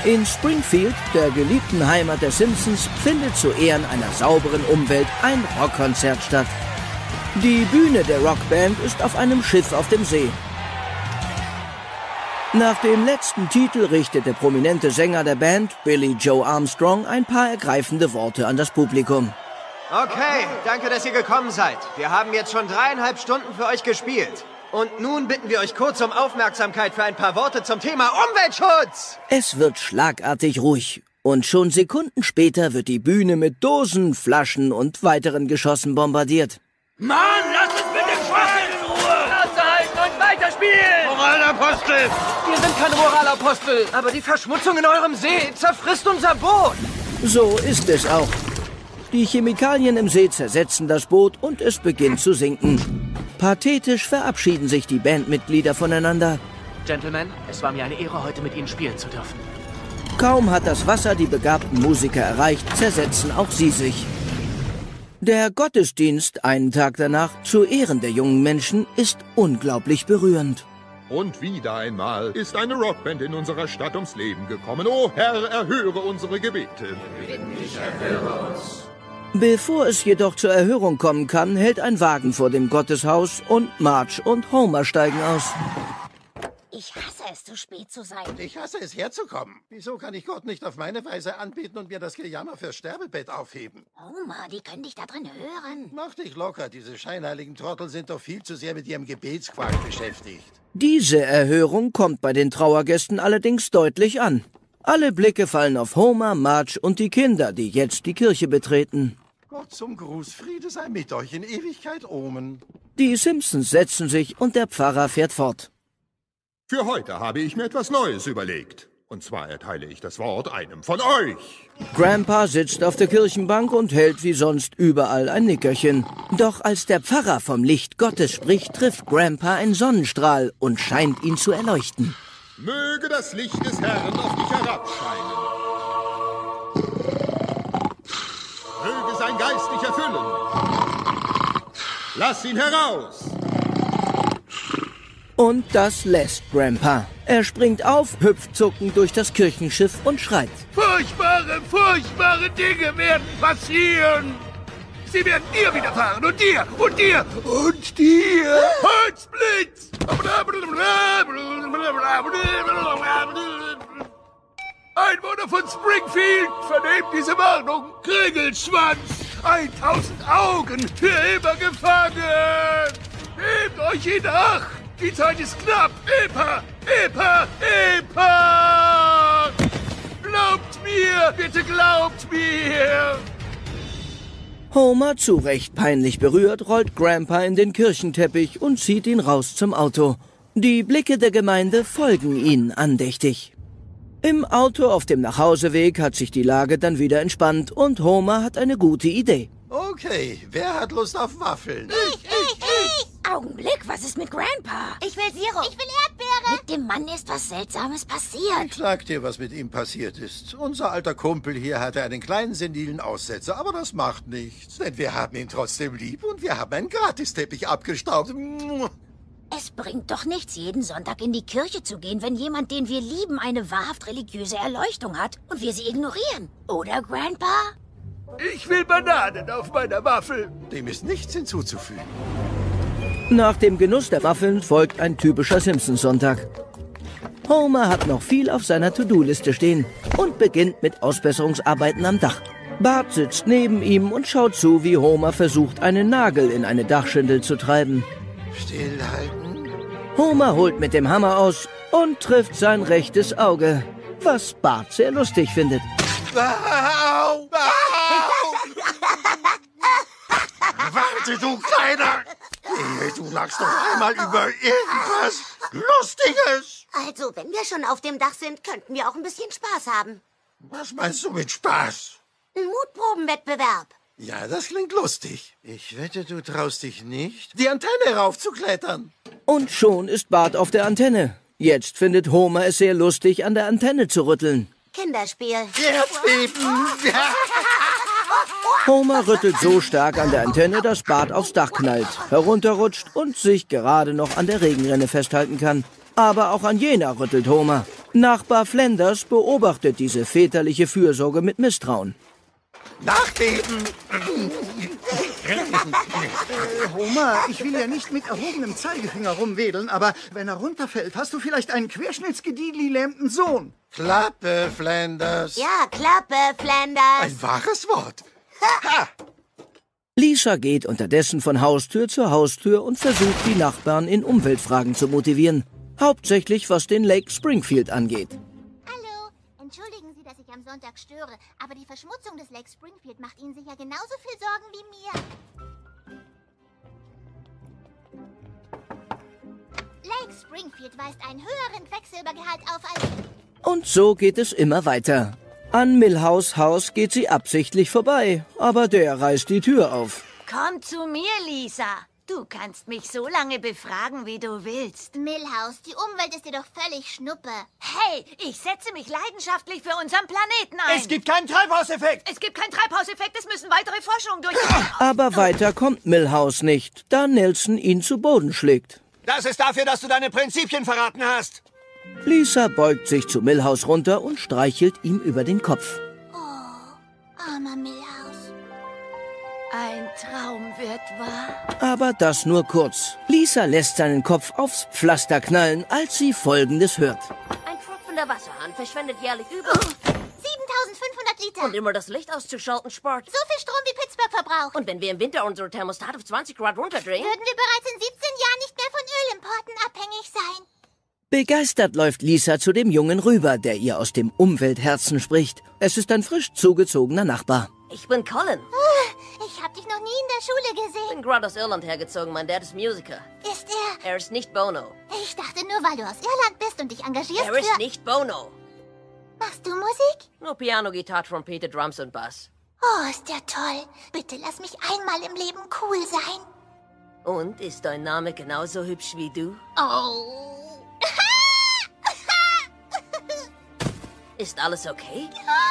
In Springfield, der geliebten Heimat der Simpsons, findet zu Ehren einer sauberen Umwelt ein Rockkonzert statt. Die Bühne der Rockband ist auf einem Schiff auf dem See. Nach dem letzten Titel richtet der prominente Sänger der Band, Billy Joe Armstrong, ein paar ergreifende Worte an das Publikum. Okay, danke, dass ihr gekommen seid. Wir haben jetzt schon 3,5 Stunden für euch gespielt. Und nun bitten wir euch kurz um Aufmerksamkeit für ein paar Worte zum Thema Umweltschutz. Es wird schlagartig ruhig. Und schon Sekunden später wird die Bühne mit Dosen, Flaschen und weiteren Geschossen bombardiert. Mann, lasst uns mit dem Schwachsinn in Ruhe! Schnauze halten und weiterspielen! Moralapostel! Wir sind keine Moralapostel, aber die Verschmutzung in eurem See zerfrisst unser Boot! So ist es auch. Die Chemikalien im See zersetzen das Boot und es beginnt zu sinken. Pathetisch verabschieden sich die Bandmitglieder voneinander. Gentlemen, es war mir eine Ehre, heute mit Ihnen spielen zu dürfen. Kaum hat das Wasser die begabten Musiker erreicht, zersetzen auch sie sich. Der Gottesdienst, einen Tag danach, zu Ehren der jungen Menschen, ist unglaublich berührend. Und wieder einmal ist eine Rockband in unserer Stadt ums Leben gekommen. Oh Herr, erhöre unsere Gebete. Ich erhöre uns. Bevor es jedoch zur Erhörung kommen kann, hält ein Wagen vor dem Gotteshaus und Marge und Homer steigen aus. Ich hasse es, zu spät zu sein. Und ich hasse es, herzukommen. Wieso kann ich Gott nicht auf meine Weise anbieten und mir das Gejammer fürs Sterbebett aufheben? Homer, die können dich da drin hören. Mach dich locker, diese scheinheiligen Trottel sind doch viel zu sehr mit ihrem Gebetsquark beschäftigt. Diese Erhörung kommt bei den Trauergästen allerdings deutlich an. Alle Blicke fallen auf Homer, Marge und die Kinder, die jetzt die Kirche betreten. Gott zum Gruß, Friede sei mit euch in Ewigkeit, Omen. Die Simpsons setzen sich und der Pfarrer fährt fort. Für heute habe ich mir etwas Neues überlegt. Und zwar erteile ich das Wort einem von euch. Grandpa sitzt auf der Kirchenbank und hält wie sonst überall ein Nickerchen. Doch als der Pfarrer vom Licht Gottes spricht, trifft Grandpa ein Sonnenstrahl und scheint ihn zu erleuchten. Möge das Licht des Herrn auf dich herabscheinen. Möge sein Geist dich erfüllen. Lass ihn heraus. Und das lässt Grandpa. Er springt auf, hüpft zuckend durch das Kirchenschiff und schreit. Furchtbare, furchtbare Dinge werden passieren! Sie werden dir widerfahren und dir und dir und dir! Holzblitz! Einwohner von Springfield, vernehmt diese Warnung! Kringelschwanz! 1000 Augen für immer gefangen! Nehmt euch in Acht! Die Zeit ist knapp! Epa! Epa! Epa! Glaubt mir! Bitte glaubt mir! Homer, zu Recht peinlich berührt, rollt Grandpa in den Kirchenteppich und zieht ihn raus zum Auto. Die Blicke der Gemeinde folgen ihnen andächtig. Im Auto auf dem Nachhauseweg hat sich die Lage dann wieder entspannt und Homer hat eine gute Idee. Okay, wer hat Lust auf Waffeln? Ich! Augenblick, was ist mit Grandpa? Ich will Sirup. Ich will Erdbeere. Mit dem Mann ist was Seltsames passiert. Ich sag dir, was mit ihm passiert ist. Unser alter Kumpel hier hatte einen kleinen senilen Aussetzer, aber das macht nichts. Denn wir haben ihn trotzdem lieb und wir haben einen Gratisteppich abgestaubt. Es bringt doch nichts, jeden Sonntag in die Kirche zu gehen, wenn jemand, den wir lieben, eine wahrhaft religiöse Erleuchtung hat und wir sie ignorieren. Oder, Grandpa? Ich will Bananen auf meiner Waffel. Dem ist nichts hinzuzufügen. Nach dem Genuss der Waffeln folgt ein typischer Simpsons-Sonntag. Homer hat noch viel auf seiner To-Do-Liste stehen und beginnt mit Ausbesserungsarbeiten am Dach. Bart sitzt neben ihm und schaut zu, wie Homer versucht, einen Nagel in eine Dachschindel zu treiben. Stillhalten. Homer holt mit dem Hammer aus und trifft sein rechtes Auge, was Bart sehr lustig findet. Au! Au! Warte, du Kleiner! Du lachst doch einmal über irgendwas Lustiges! Also, wenn wir schon auf dem Dach sind, könnten wir auch ein bisschen Spaß haben. Was meinst du mit Spaß? Ein Mutprobenwettbewerb. Ja, das klingt lustig. Ich wette, du traust dich nicht, die Antenne raufzuklettern. Und schon ist Bart auf der Antenne. Jetzt findet Homer es sehr lustig, an der Antenne zu rütteln. Kinderspiel. Erdbeben! Homer rüttelt so stark an der Antenne, dass Bart aufs Dach knallt, herunterrutscht und sich gerade noch an der Regenrinne festhalten kann. Aber auch an jener rüttelt Homer. Nachbar Flanders beobachtet diese väterliche Fürsorge mit Misstrauen. Nachbeben! Homer, ich will ja nicht mit erhobenem Zeigefinger rumwedeln, aber wenn er runterfällt, hast du vielleicht einen querschnittsgelähmten Sohn. Klappe, Flanders. Ja, Klappe, Flanders. Ein wahres Wort. Lisa geht unterdessen von Haustür zu Haustür und versucht, die Nachbarn in Umweltfragen zu motivieren. Hauptsächlich was den Lake Springfield angeht. Hallo, entschuldigen Sie, dass ich am Sonntag störe, aber die Verschmutzung des Lake Springfield macht Ihnen sicher genauso viel Sorgen wie mir. Lake Springfield weist einen höheren Quecksilbergehalt auf als... Und so geht es immer weiter. An Milhouse Haus geht sie absichtlich vorbei, aber der reißt die Tür auf. Komm zu mir, Lisa. Du kannst mich so lange befragen, wie du willst. Milhouse, die Umwelt ist dir doch völlig Schnuppe. Hey, ich setze mich leidenschaftlich für unseren Planeten ein. Es gibt keinen Treibhauseffekt. Es gibt keinen Treibhauseffekt, es müssen weitere Forschungen durch... Aber weiter kommt Milhouse nicht, da Nelson ihn zu Boden schlägt. Das ist dafür, dass du deine Prinzipien verraten hast. Lisa beugt sich zu Milhouse runter und streichelt ihm über den Kopf. Armer Milhouse. Ein Traum wird wahr. Aber das nur kurz. Lisa lässt seinen Kopf aufs Pflaster knallen, als sie Folgendes hört. Ein tropfender Wasserhahn verschwendet jährlich über... 7500 Liter. Und immer das Licht auszuschalten spart. So viel Strom wie Pittsburgh verbraucht. Und wenn wir im Winter unsere Thermostat auf 20 Grad runterdrehen... Würden wir bereits in 17 Jahren nicht mehr von Ölimporten abhängig sein. Begeistert läuft Lisa zu dem Jungen rüber, der ihr aus dem Umweltherzen spricht. Es ist ein frisch zugezogener Nachbar. Ich bin Colin. Ich hab dich noch nie in der Schule Ich gesehen. bin gerade aus Irland hergezogen. Mein Dad ist Musiker. Ist er? Er ist nicht Bono. Ich dachte nur, weil du aus Irland bist und dich engagierst Er ist nicht Bono. Machst du Musik? Nur Piano, Gitarre, Trompete, Drums und Bass. Oh, ist ja toll. Bitte lass mich einmal im Leben cool sein. Und ist dein Name genauso hübsch wie du? Oh. Ist alles okay?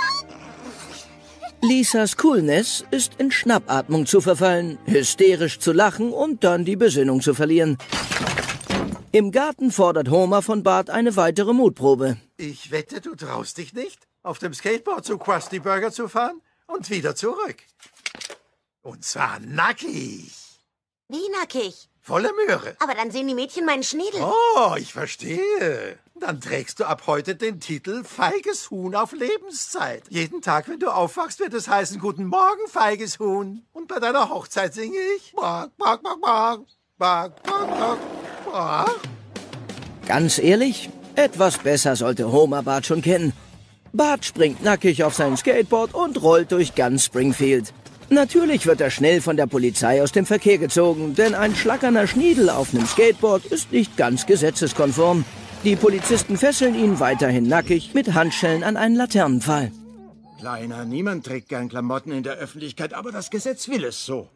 Lisas Coolness ist in Schnappatmung zu verfallen, hysterisch zu lachen und dann die Besinnung zu verlieren. Im Garten fordert Homer von Bart eine weitere Mutprobe. Ich wette, du traust dich nicht, auf dem Skateboard zu Krusty Burger zu fahren und wieder zurück. Und zwar nackig. Wie nackig? Volle Möhre. Aber dann sehen die Mädchen meinen Schniedel. Oh, ich verstehe. Dann trägst du ab heute den Titel Feiges Huhn auf Lebenszeit. Jeden Tag, wenn du aufwachst, wird es heißen, Guten Morgen, feiges Huhn. Und bei deiner Hochzeit singe ich Bark, bark, bark, bark, bark, bark, bark, bark. Ganz ehrlich, etwas besser sollte Homer Bart schon kennen. Bart springt nackig auf sein Skateboard und rollt durch ganz Springfield. Natürlich wird er schnell von der Polizei aus dem Verkehr gezogen, denn ein schlackerner Schniedel auf einem Skateboard ist nicht ganz gesetzeskonform. Die Polizisten fesseln ihn weiterhin nackig mit Handschellen an einen Laternenpfahl. Kleiner, niemand trägt gern Klamotten in der Öffentlichkeit, aber das Gesetz will es so.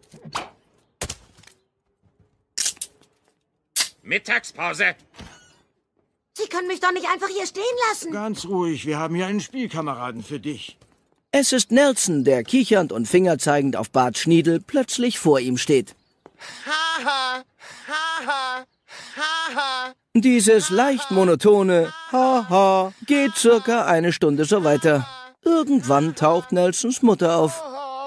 Mittagspause. Sie können mich doch nicht einfach hier stehen lassen. Ganz ruhig, wir haben hier einen Spielkameraden für dich. Es ist Nelson, der kichernd und fingerzeigend auf Barts Schniedel plötzlich vor ihm steht. Haha, haha, haha. Dieses leicht monotone Haha geht circa eine Stunde so weiter. Irgendwann taucht Nelsons Mutter auf.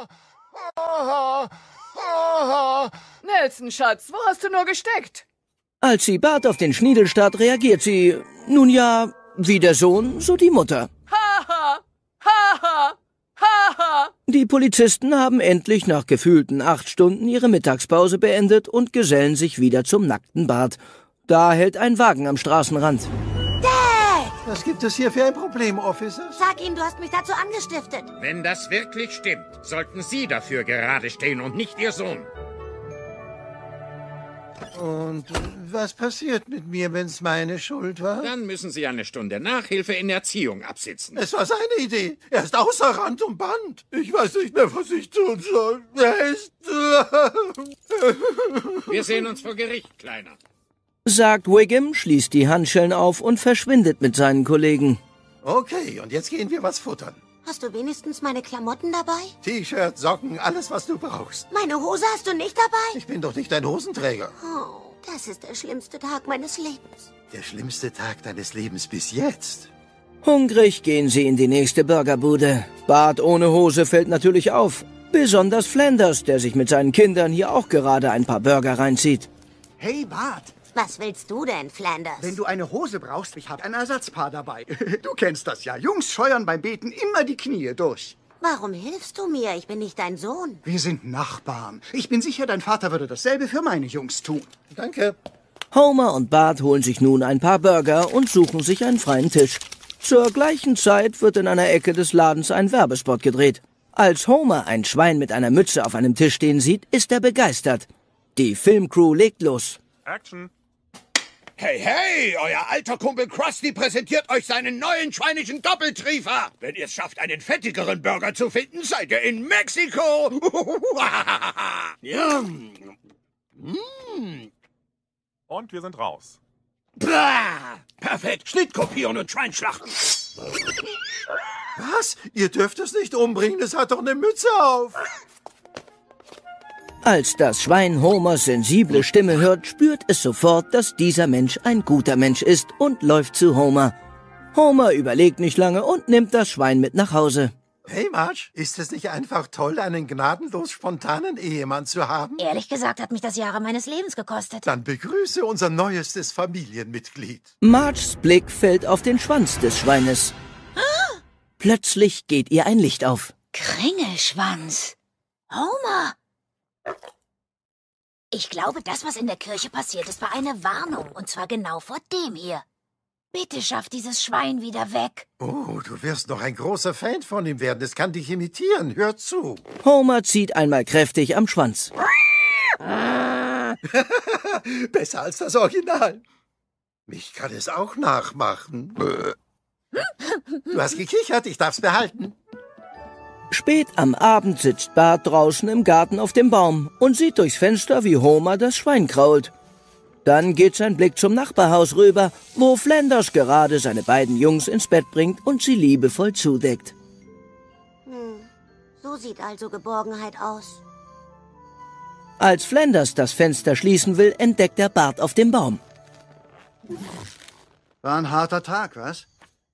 Nelson, Schatz, wo hast du nur gesteckt? Als sie Bart auf den Schniedel starrt, reagiert sie, nun ja, wie der Sohn, so die Mutter. Haha, haha, haha. Die Polizisten haben endlich nach gefühlten 8 Stunden ihre Mittagspause beendet und gesellen sich wieder zum nackten Bart. Da hält ein Wagen am Straßenrand. Dad! Was gibt es hier für ein Problem, Officer? Sag ihm, du hast mich dazu angestiftet. Wenn das wirklich stimmt, sollten Sie dafür gerade stehen und nicht Ihr Sohn. Und was passiert mit mir, wenn es meine Schuld war? Dann müssen Sie eine Stunde Nachhilfe in Erziehung absitzen. Es war seine Idee. Er ist außer Rand und Band. Ich weiß nicht mehr, was ich tun soll. Er ist... Wir sehen uns vor Gericht, Kleiner. Sagt Wiggum, schließt die Handschellen auf und verschwindet mit seinen Kollegen. Okay, und jetzt gehen wir was futtern. Hast du wenigstens meine Klamotten dabei? T-Shirt, Socken, alles, was du brauchst. Meine Hose hast du nicht dabei? Ich bin doch nicht dein Hosenträger. Oh, das ist der schlimmste Tag meines Lebens. Der schlimmste Tag deines Lebens bis jetzt. Hungrig gehen sie in die nächste Burgerbude. Bart ohne Hose fällt natürlich auf. Besonders Flanders, der sich mit seinen Kindern hier auch gerade ein paar Burger reinzieht. Hey, Bart. Was willst du denn, Flanders? Wenn du eine Hose brauchst, ich habe ein Ersatzpaar dabei. Du kennst das ja. Jungs scheuern beim Beten immer die Knie durch. Warum hilfst du mir? Ich bin nicht dein Sohn. Wir sind Nachbarn. Ich bin sicher, dein Vater würde dasselbe für meine Jungs tun. Danke. Homer und Bart holen sich nun ein paar Burger und suchen sich einen freien Tisch. Zur gleichen Zeit wird in einer Ecke des Ladens ein Werbespot gedreht. Als Homer ein Schwein mit einer Mütze auf einem Tisch stehen sieht, ist er begeistert. Die Filmcrew legt los. Action. Hey, hey, euer alter Kumpel Krusty präsentiert euch seinen neuen schweinischen Doppeltriefer. Wenn ihr es schafft, einen fettigeren Burger zu finden, seid ihr in Mexiko. Und wir sind raus. Blah! Perfekt, Schnitt kopieren und Schwein schlachten. Was? Ihr dürft es nicht umbringen, es hat doch eine Mütze auf. Als das Schwein Homers sensible Stimme hört, spürt es sofort, dass dieser Mensch ein guter Mensch ist und läuft zu Homer. Homer überlegt nicht lange und nimmt das Schwein mit nach Hause. Hey, Marge, ist es nicht einfach toll, einen gnadenlos spontanen Ehemann zu haben? Ehrlich gesagt hat mich das Jahre meines Lebens gekostet. Dann begrüße unser neuestes Familienmitglied. Marges Blick fällt auf den Schwanz des Schweines. Plötzlich geht ihr ein Licht auf. Kringelschwanz. Homer! Ich glaube, das, was in der Kirche passiert ist, war eine Warnung. Und zwar genau vor dem hier. Bitte schaff dieses Schwein wieder weg. Oh, du wirst noch ein großer Fan von ihm werden. Es kann dich imitieren. Hör zu. Homer zieht einmal kräftig am Schwanz. Besser als das Original. Ich kann es auch nachmachen. Du hast gekichert, ich darf's behalten. Spät am Abend sitzt Bart draußen im Garten auf dem Baum und sieht durchs Fenster, wie Homer das Schwein krault. Dann geht sein Blick zum Nachbarhaus rüber, wo Flanders gerade seine beiden Jungs ins Bett bringt und sie liebevoll zudeckt. So sieht also Geborgenheit aus. Als Flanders das Fenster schließen will, entdeckt er Bart auf dem Baum. War ein harter Tag, was?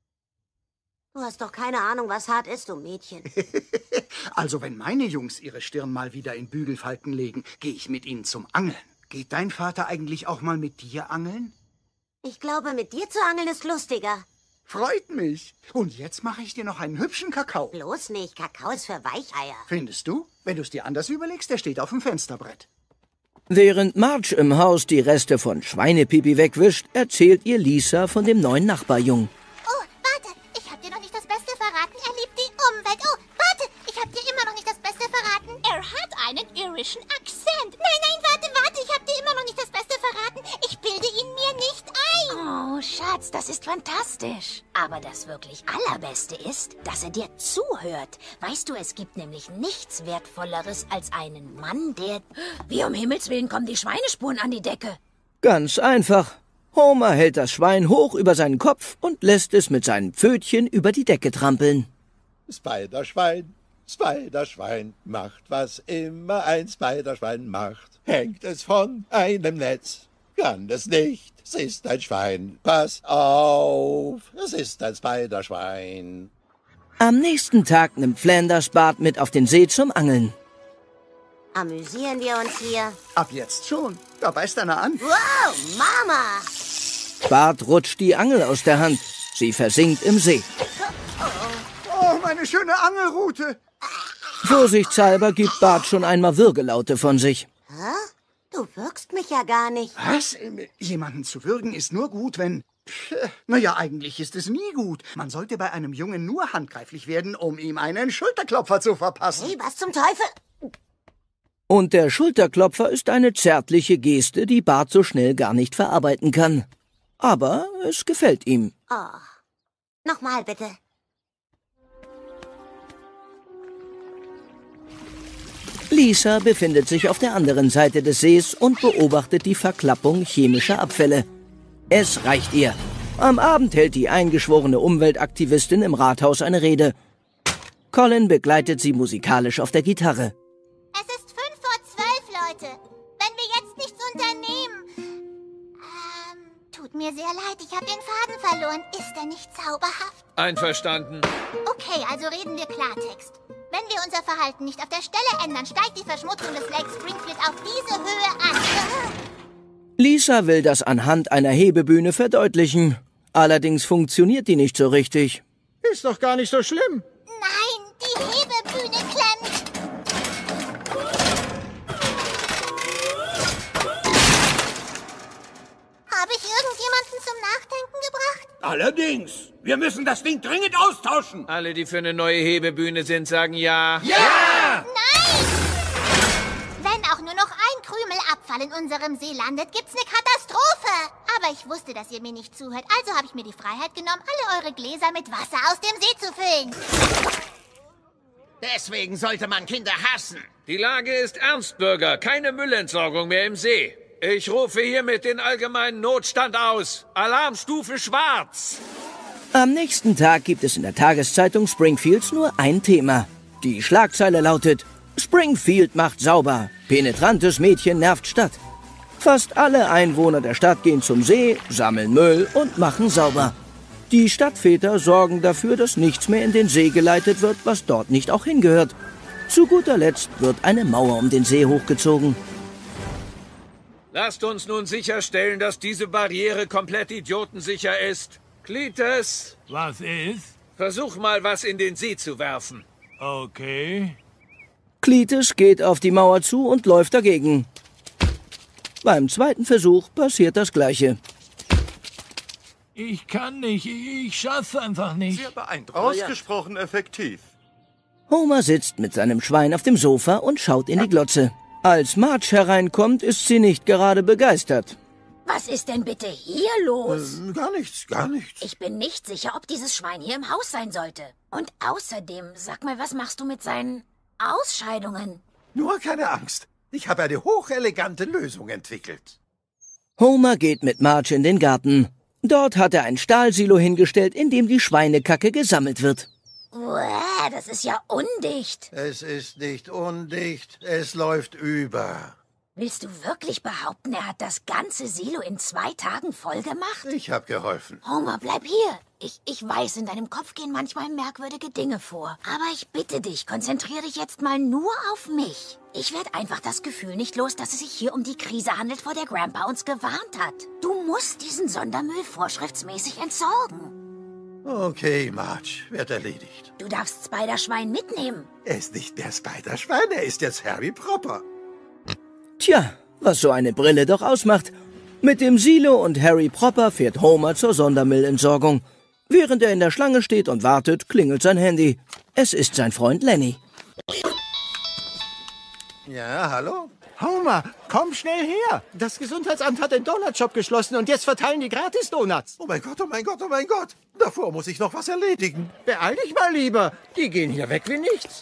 Du hast doch keine Ahnung, was hart ist, du Mädchen. Also, wenn meine Jungs ihre Stirn mal wieder in Bügelfalten legen, gehe ich mit ihnen zum Angeln. Geht dein Vater eigentlich auch mal mit dir angeln? Ich glaube, mit dir zu angeln ist lustiger. Freut mich. Und jetzt mache ich dir noch einen hübschen Kakao. Bloß nicht, Kakao ist für Weicheier. Findest du? Wenn du es dir anders überlegst, der steht auf dem Fensterbrett. Während Marge im Haus die Reste von Schweinepipi wegwischt, erzählt ihr Lisa von dem neuen Nachbarjungen. Oh, warte, ich hab dir noch nicht das Beste verraten. Er liebt die Umwelt. Oh, warte, ich hab dir immer noch nicht das Beste verraten. Er hat einen irischen Akzent. Nein, warte, ich hab dir immer noch nicht das Beste verraten. Ich bilde ihn mir nicht ein. Oh, Schatz, das ist fantastisch. Aber das wirklich Allerbeste ist, dass er dir zuhört. Weißt du, es gibt nämlich nichts Wertvolleres als einen Mann, der... Wie um Himmels Willen kommen die Schweinespuren an die Decke? Ganz einfach. Homer hält das Schwein hoch über seinen Kopf und lässt es mit seinen Pfötchen über die Decke trampeln. Spiderschwein, Spiderschwein, macht, was immer ein Spiderschwein macht. Hängt es von einem Netz, kann es nicht, es ist ein Schwein. Pass auf, es ist ein Spiderschwein. Am nächsten Tag nimmt Flanders Bart mit auf den See zum Angeln. Amüsieren wir uns hier? Ab jetzt schon. Da beißt einer an. Wow, Mama! Bart rutscht die Angel aus der Hand. Sie versinkt im See. Oh, meine schöne Angelrute. Vorsichtshalber gibt Bart schon einmal Würgelaute von sich. Hä? Du wirkst mich ja gar nicht. Was? Jemanden zu würgen ist nur gut, wenn... Naja, eigentlich ist es nie gut. Man sollte bei einem Jungen nur handgreiflich werden, um ihm einen Schulterklopfer zu verpassen. Hey, was zum Teufel? Und der Schulterklopfer ist eine zärtliche Geste, die Bart so schnell gar nicht verarbeiten kann. Aber es gefällt ihm. Oh. Nochmal bitte. Lisa befindet sich auf der anderen Seite des Sees und beobachtet die Verklappung chemischer Abfälle. Es reicht ihr. Am Abend hält die eingeschworene Umweltaktivistin im Rathaus eine Rede. Colin begleitet sie musikalisch auf der Gitarre. Es ist 11:55, Leute. Wenn wir jetzt nichts unternehmen... tut mir sehr leid, ich habe den Faden verloren. Ist er nicht zauberhaft? Einverstanden. Okay, also reden wir Klartext. Wenn wir unser Verhalten nicht auf der Stelle ändern, steigt die Verschmutzung des Lake Springfield auf diese Höhe an. Lisa will das anhand einer Hebebühne verdeutlichen. Allerdings funktioniert die nicht so richtig. Ist doch gar nicht so schlimm. Nein, die Hebebühne klemmt. Habe ich irgendjemanden zum Nachdenken gebracht? Allerdings. Wir müssen das Ding dringend austauschen. Alle, die für eine neue Hebebühne sind, sagen ja. Ja! Nein! Wenn auch nur noch ein Krümelabfall in unserem See landet, gibt's eine Katastrophe. Aber ich wusste, dass ihr mir nicht zuhört, also habe ich mir die Freiheit genommen, alle eure Gläser mit Wasser aus dem See zu füllen. Deswegen sollte man Kinder hassen. Die Lage ist ernst, Bürger. Keine Müllentsorgung mehr im See. Ich rufe hiermit den allgemeinen Notstand aus. Alarmstufe schwarz. Am nächsten Tag gibt es in der Tageszeitung Springfields nur ein Thema. Die Schlagzeile lautet: Springfield macht sauber. Penetrantes Mädchen nervt Stadt. Fast alle Einwohner der Stadt gehen zum See, sammeln Müll und machen sauber. Die Stadtväter sorgen dafür, dass nichts mehr in den See geleitet wird, was dort nicht auch hingehört. Zu guter Letzt wird eine Mauer um den See hochgezogen. Lasst uns nun sicherstellen, dass diese Barriere komplett idiotensicher ist. Cletus! Was ist? Versuch mal, was in den See zu werfen. Okay. Cletus geht auf die Mauer zu und läuft dagegen. Beim zweiten Versuch passiert das Gleiche. Ich kann nicht, ich schaff's einfach nicht. Sehr beeindruckend. Ausgesprochen effektiv. Homer sitzt mit seinem Schwein auf dem Sofa und schaut in die Glotze. Als Marge hereinkommt, ist sie nicht gerade begeistert. Was ist denn bitte hier los? Gar nichts, gar nichts. Ich bin nicht sicher, ob dieses Schwein hier im Haus sein sollte. Und außerdem, sag mal, was machst du mit seinen Ausscheidungen? Nur keine Angst. Ich habe eine hochelegante Lösung entwickelt. Homer geht mit Marge in den Garten. Dort hat er ein Stahlsilo hingestellt, in dem die Schweinekacke gesammelt wird. Uäh, das ist ja undicht. Es ist nicht undicht, es läuft über. Willst du wirklich behaupten, er hat das ganze Silo in 2 Tagen voll gemacht? Ich habe geholfen. Homer, bleib hier. Ich weiß, in deinem Kopf gehen manchmal merkwürdige Dinge vor. Aber ich bitte dich, konzentriere dich jetzt mal nur auf mich. Ich werde einfach das Gefühl nicht los, dass es sich hier um die Krise handelt, vor der Grandpa uns gewarnt hat. Du musst diesen Sondermüll vorschriftsmäßig entsorgen. Okay, Marge, wird erledigt. Du darfst Spider-Schwein mitnehmen. Er ist nicht mehr Spider-Schwein, er ist jetzt Harry Propper. Tja, was so eine Brille doch ausmacht. Mit dem Silo und Harry Propper fährt Homer zur Sondermüllentsorgung. Während er in der Schlange steht und wartet, klingelt sein Handy. Es ist sein Freund Lenny. Ja, hallo? Homer, komm schnell her. Das Gesundheitsamt hat den Donutshop geschlossen und jetzt verteilen die Gratis-Donuts. Oh mein Gott, oh mein Gott, oh mein Gott. Davor muss ich noch was erledigen. Beeil dich mal lieber. Die gehen hier weg wie nichts.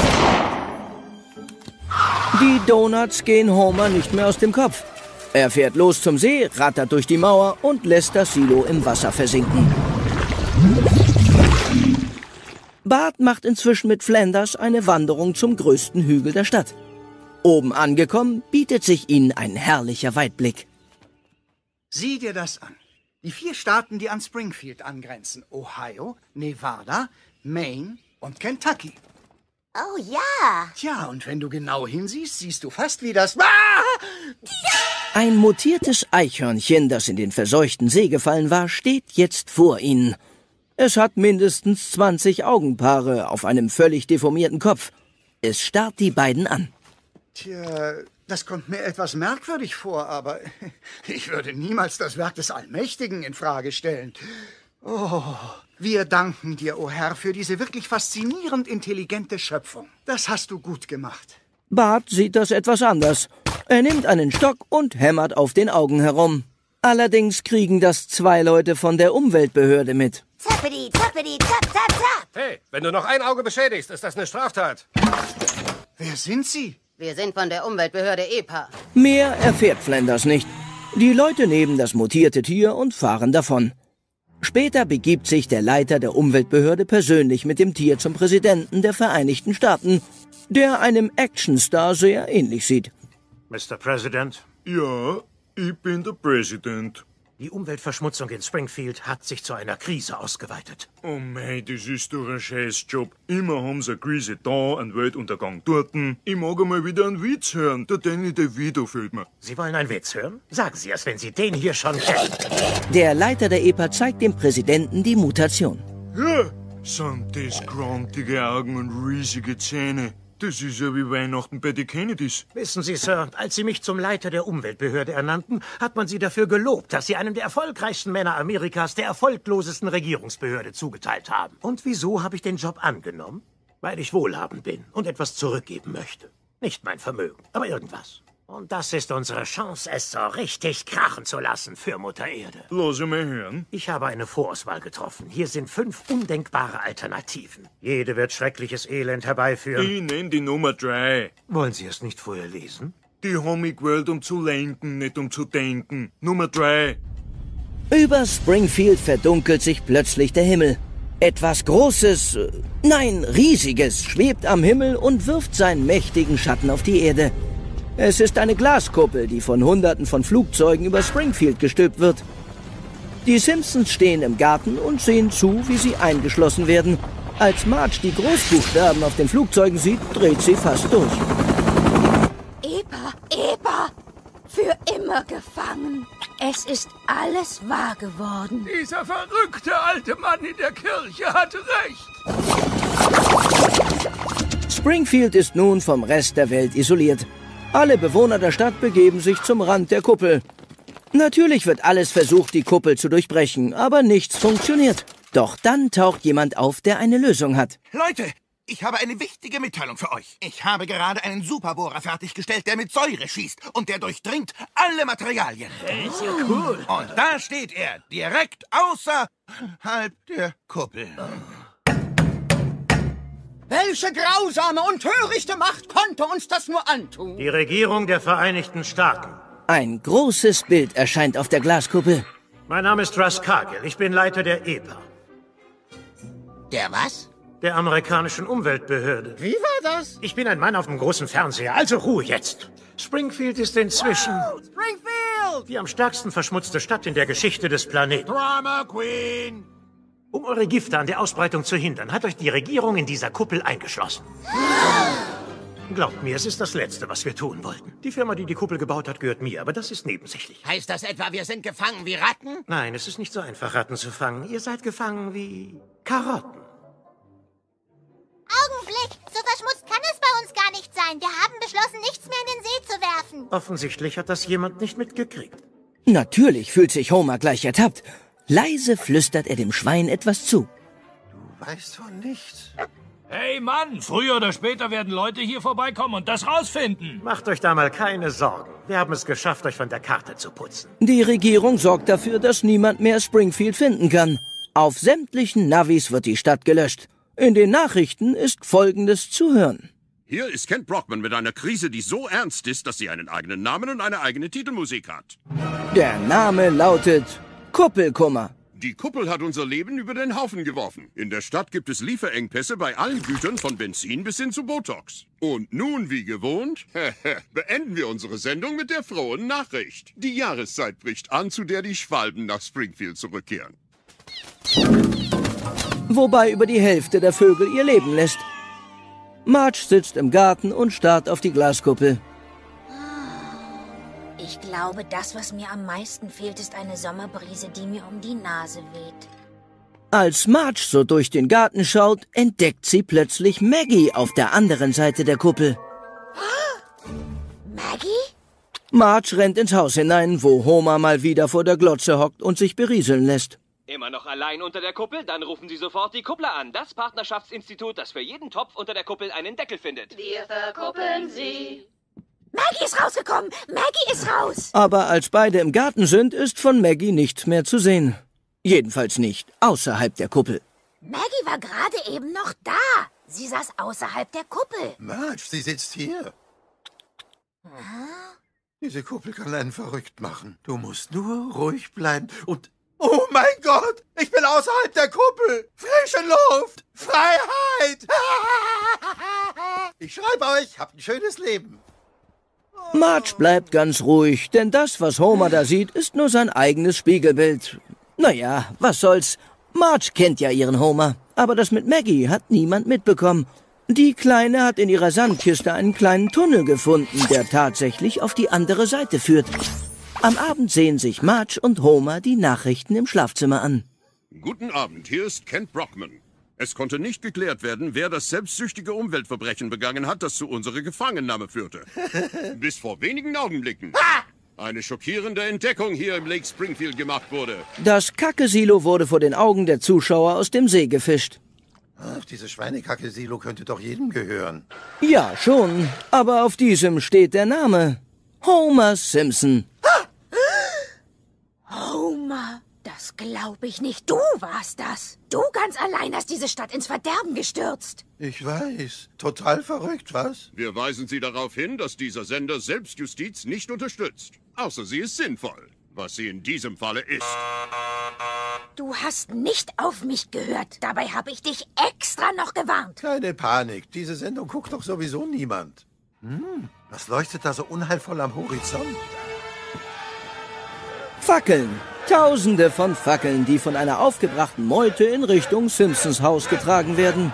Die Donuts gehen Homer nicht mehr aus dem Kopf. Er fährt los zum See, rattert durch die Mauer und lässt das Silo im Wasser versinken. Bart macht inzwischen mit Flanders eine Wanderung zum größten Hügel der Stadt. Oben angekommen, bietet sich ihnen ein herrlicher Weitblick. Sieh dir das an. Die 4 Staaten, die an Springfield angrenzen. Ohio, Nevada, Maine und Kentucky. Oh ja. Tja, und wenn du genau hinsiehst, siehst du fast wie das... Ein mutiertes Eichhörnchen, das in den verseuchten See gefallen war, steht jetzt vor ihnen. Es hat mindestens 20 Augenpaare auf einem völlig deformierten Kopf. Es starrt die beiden an. Tja, das kommt mir etwas merkwürdig vor, aber ich würde niemals das Werk des Allmächtigen in Frage stellen. Oh, wir danken dir, o Herr, für diese wirklich faszinierend intelligente Schöpfung. Das hast du gut gemacht. Bart sieht das etwas anders. Er nimmt einen Stock und hämmert auf den Augen herum. Allerdings kriegen das 2 Leute von der Umweltbehörde mit. Zappidi, zappidi, zap, zap, zap. Hey, wenn du noch ein Auge beschädigst, ist das eine Straftat. Wer sind Sie? Wir sind von der Umweltbehörde EPA. Mehr erfährt Flanders nicht. Die Leute nehmen das mutierte Tier und fahren davon. Später begibt sich der Leiter der Umweltbehörde persönlich mit dem Tier zum Präsidenten der Vereinigten Staaten, der einem Actionstar sehr ähnlich sieht. Mr. President? Ja, ich bin der Präsident. Die Umweltverschmutzung in Springfield hat sich zu einer Krise ausgeweitet. Oh mei, das ist doch ein Scheißjob. Immer haben sie eine Krise da, einen Weltuntergang dorten. Ich mag einmal wieder einen Witz hören. Der Danny DeVito fehlt mir. Sie wollen einen Witz hören? Sagen Sie es, wenn Sie den hier schon kennen. Der Leiter der EPA zeigt dem Präsidenten die Mutation. Ja, sind das grantige Augen und riesige Zähne. Das ist ja wie Weihnachten bei den Kennedys. Wissen Sie, Sir, als Sie mich zum Leiter der Umweltbehörde ernannten, hat man Sie dafür gelobt, dass Sie einem der erfolgreichsten Männer Amerikas der erfolglosesten Regierungsbehörde zugeteilt haben. Und wieso habe ich den Job angenommen? Weil ich wohlhabend bin und etwas zurückgeben möchte. Nicht mein Vermögen, aber irgendwas. Und das ist unsere Chance, es so richtig krachen zu lassen für Mutter Erde. Lass mal hören. Ich habe eine Vorauswahl getroffen. Hier sind 5 undenkbare Alternativen. Jede wird schreckliches Elend herbeiführen. Ich nenne die Nummer 3. Wollen Sie es nicht vorher lesen? Die haben mich gewählt, um zu lenken, nicht um zu denken. Nummer 3. Über Springfield verdunkelt sich plötzlich der Himmel. Etwas Großes, nein, Riesiges, schwebt am Himmel und wirft seinen mächtigen Schatten auf die Erde. Es ist eine Glaskuppel, die von Hunderten von Flugzeugen über Springfield gestülpt wird. Die Simpsons stehen im Garten und sehen zu, wie sie eingeschlossen werden. Als Marge die Großbuchstaben auf den Flugzeugen sieht, dreht sie fast durch. Epa, für immer gefangen. Es ist alles wahr geworden. Dieser verrückte alte Mann in der Kirche hatte recht. Springfield ist nun vom Rest der Welt isoliert. Alle Bewohner der Stadt begeben sich zum Rand der Kuppel. Natürlich wird alles versucht, die Kuppel zu durchbrechen, aber nichts funktioniert. Doch dann taucht jemand auf, der eine Lösung hat. Leute, ich habe eine wichtige Mitteilung für euch. Ich habe gerade einen Superbohrer fertiggestellt, der mit Säure schießt und der durchdringt alle Materialien. Ist ja cool. Und da steht er, direkt außerhalb der Kuppel. Welche grausame und törichte Macht konnte uns das nur antun? Die Regierung der Vereinigten Staaten. Ein großes Bild erscheint auf der Glaskuppel. Mein Name ist Russ Cargill. Ich bin Leiter der EPA. Der was? Der amerikanischen Umweltbehörde. Wie war das? Ich bin ein Mann auf dem großen Fernseher, also Ruhe jetzt. Springfield ist inzwischen Springfield! die am stärksten verschmutzte Stadt in der Geschichte des Planeten. Drama Queen! Um eure Gifte an der Ausbreitung zu hindern, hat euch die Regierung in dieser Kuppel eingeschlossen. Glaubt mir, es ist das Letzte, was wir tun wollten. Die Firma, die die Kuppel gebaut hat, gehört mir, aber das ist nebensächlich. Heißt das etwa, wir sind gefangen wie Ratten? Nein, es ist nicht so einfach, Ratten zu fangen. Ihr seid gefangen wie Karotten. Augenblick, so verschmutzt kann es bei uns gar nicht sein. Wir haben beschlossen, nichts mehr in den See zu werfen. Offensichtlich hat das jemand nicht mitgekriegt. Natürlich fühlt sich Homer gleich ertappt. Leise flüstert er dem Schwein etwas zu. Du weißt von nichts. Hey Mann, früher oder später werden Leute hier vorbeikommen und das rausfinden. Macht euch da mal keine Sorgen. Wir haben es geschafft, euch von der Karte zu putzen. Die Regierung sorgt dafür, dass niemand mehr Springfield finden kann. Auf sämtlichen Navis wird die Stadt gelöscht. In den Nachrichten ist Folgendes zu hören. Hier ist Kent Brockman mit einer Krise, die so ernst ist, dass sie einen eigenen Namen und eine eigene Titelmusik hat. Der Name lautet Kuppelkummer. Die Kuppel hat unser Leben über den Haufen geworfen. In der Stadt gibt es Lieferengpässe bei allen Gütern von Benzin bis hin zu Botox. Und nun, wie gewohnt, beenden wir unsere Sendung mit der frohen Nachricht. Die Jahreszeit bricht an, zu der die Schwalben nach Springfield zurückkehren. Wobei über die Hälfte der Vögel ihr Leben lässt. Marge sitzt im Garten und starrt auf die Glaskuppel. Ich glaube, das, was mir am meisten fehlt, ist eine Sommerbrise, die mir um die Nase weht. Als Marge so durch den Garten schaut, entdeckt sie plötzlich Maggie auf der anderen Seite der Kuppel. Maggie? Marge rennt ins Haus hinein, wo Homer mal wieder vor der Glotze hockt und sich berieseln lässt. Immer noch allein unter der Kuppel? Dann rufen Sie sofort die Kuppler an. Das Partnerschaftsinstitut, das für jeden Topf unter der Kuppel einen Deckel findet. Wir verkuppeln Sie. Maggie ist rausgekommen! Maggie ist raus! Aber als beide im Garten sind, ist von Maggie nichts mehr zu sehen. Jedenfalls nicht außerhalb der Kuppel. Maggie war gerade eben noch da. Sie saß außerhalb der Kuppel. Marge, sie sitzt hier. Diese Kuppel kann einen verrückt machen. Du musst nur ruhig bleiben und... Oh mein Gott! Ich bin außerhalb der Kuppel! Frische Luft! Freiheit! Ich schreibe euch, habt ein schönes Leben. Marge bleibt ganz ruhig, denn das, was Homer da sieht, ist nur sein eigenes Spiegelbild. Naja, was soll's. Marge kennt ja ihren Homer, aber das mit Maggie hat niemand mitbekommen. Die Kleine hat in ihrer Sandkiste einen kleinen Tunnel gefunden, der tatsächlich auf die andere Seite führt. Am Abend sehen sich Marge und Homer die Nachrichten im Schlafzimmer an. Guten Abend, hier ist Kent Brockman. Es konnte nicht geklärt werden, wer das selbstsüchtige Umweltverbrechen begangen hat, das zu unserer Gefangennahme führte. Bis vor wenigen Augenblicken. Eine schockierende Entdeckung hier im Lake Springfield gemacht wurde. Das Kackesilo wurde vor den Augen der Zuschauer aus dem See gefischt. Ach, dieses Schweinekacke-Silo könnte doch jedem gehören. Ja, schon. Aber auf diesem steht der Name. Homer Simpson. Homer, das glaube ich nicht. Du warst das. Du ganz allein hast diese Stadt ins Verderben gestürzt. Ich weiß. Total verrückt, was? Wir weisen Sie darauf hin, dass dieser Sender Selbstjustiz nicht unterstützt. Außer sie ist sinnvoll. Was sie in diesem Falle ist. Du hast nicht auf mich gehört. Dabei habe ich dich extra noch gewarnt. Keine Panik. Diese Sendung guckt doch sowieso niemand. Was leuchtet da so unheilvoll am Horizont? Fackeln. Tausende von Fackeln, die von einer aufgebrachten Meute in Richtung Simpsons Haus getragen werden.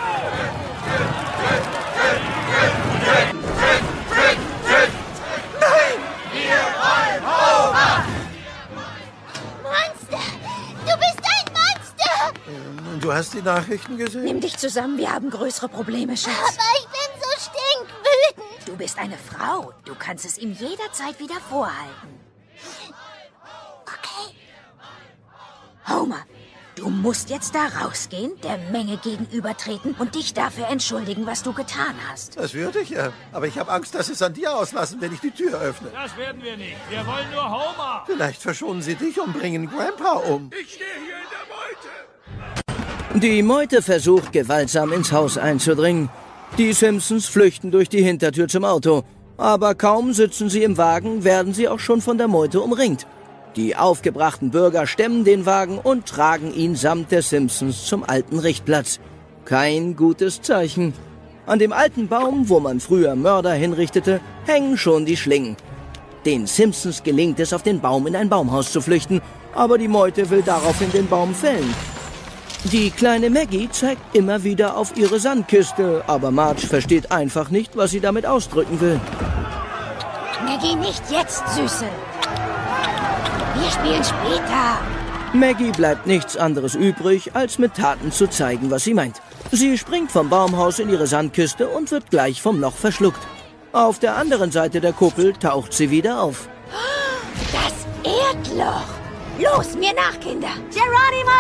Du hast die Nachrichten gesehen? Nimm dich zusammen, wir haben größere Probleme, Schatz. Aber ich bin so stinkwütend. Du bist eine Frau. Du kannst es ihm jederzeit wieder vorhalten. Okay. Homer, du musst jetzt da rausgehen, der Menge gegenübertreten und dich dafür entschuldigen, was du getan hast. Das würde ich ja. Aber ich habe Angst, dass sie es an dir auslassen, wenn ich die Tür öffne. Das werden wir nicht. Wir wollen nur Homer. Vielleicht verschonen sie dich und bringen Grandpa um. Ich stehe hier in der Meute. Die Meute versucht, gewaltsam ins Haus einzudringen. Die Simpsons flüchten durch die Hintertür zum Auto. Aber kaum sitzen sie im Wagen, werden sie auch schon von der Meute umringt. Die aufgebrachten Bürger stemmen den Wagen und tragen ihn samt der Simpsons zum alten Richtplatz. Kein gutes Zeichen. An dem alten Baum, wo man früher Mörder hinrichtete, hängen schon die Schlingen. Den Simpsons gelingt es, auf den Baum in ein Baumhaus zu flüchten, aber die Meute will daraufhin den Baum fällen. Die kleine Maggie zeigt immer wieder auf ihre Sandkiste, aber Marge versteht einfach nicht, was sie damit ausdrücken will. Maggie, nicht jetzt, Süße. Wir spielen später. Maggie bleibt nichts anderes übrig, als mit Taten zu zeigen, was sie meint. Sie springt vom Baumhaus in ihre Sandkiste und wird gleich vom Loch verschluckt. Auf der anderen Seite der Kuppel taucht sie wieder auf. Das Erdloch. Los, mir nach, Kinder. Geronimo!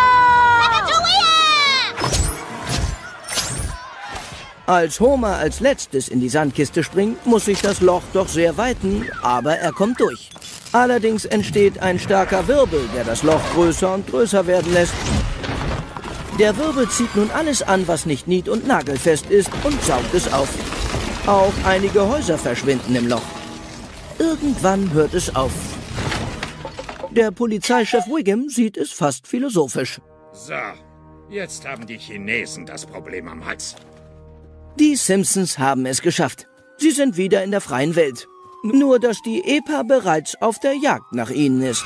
Als Homer als letztes in die Sandkiste springt, muss sich das Loch doch sehr weiten, aber er kommt durch. Allerdings entsteht ein starker Wirbel, der das Loch größer und größer werden lässt. Der Wirbel zieht nun alles an, was nicht nied- und nagelfest ist, und saugt es auf. Auch einige Häuser verschwinden im Loch. Irgendwann hört es auf. Der Polizeichef Wiggum sieht es fast philosophisch. So, jetzt haben die Chinesen das Problem am Hals. Die Simpsons haben es geschafft. Sie sind wieder in der freien Welt. Nur, dass die EPA bereits auf der Jagd nach ihnen ist.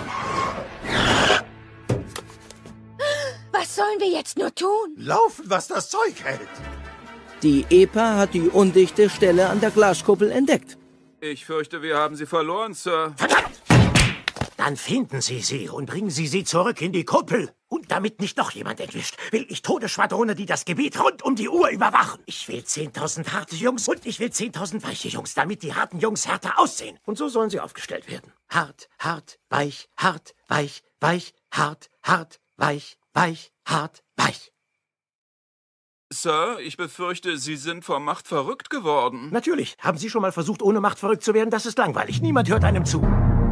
Was sollen wir jetzt nur tun? Laufen, was das Zeug hält. Die EPA hat die undichte Stelle an der Glaskuppel entdeckt. Ich fürchte, wir haben sie verloren, Sir. Verdammt! Dann finden Sie sie und bringen Sie sie zurück in die Kuppel. Und damit nicht noch jemand entwischt, will ich Todesschwadrone, die das Gebiet rund um die Uhr überwachen. Ich will 10.000 harte Jungs und ich will 10.000 weiche Jungs, damit die harten Jungs härter aussehen. Und so sollen sie aufgestellt werden. Hart, hart, weich, hart, weich, weich, hart, hart, weich, weich, hart, weich. Sir, ich befürchte, Sie sind vor Macht verrückt geworden. Natürlich. Haben Sie schon mal versucht, ohne Macht verrückt zu werden? Das ist langweilig. Niemand hört einem zu.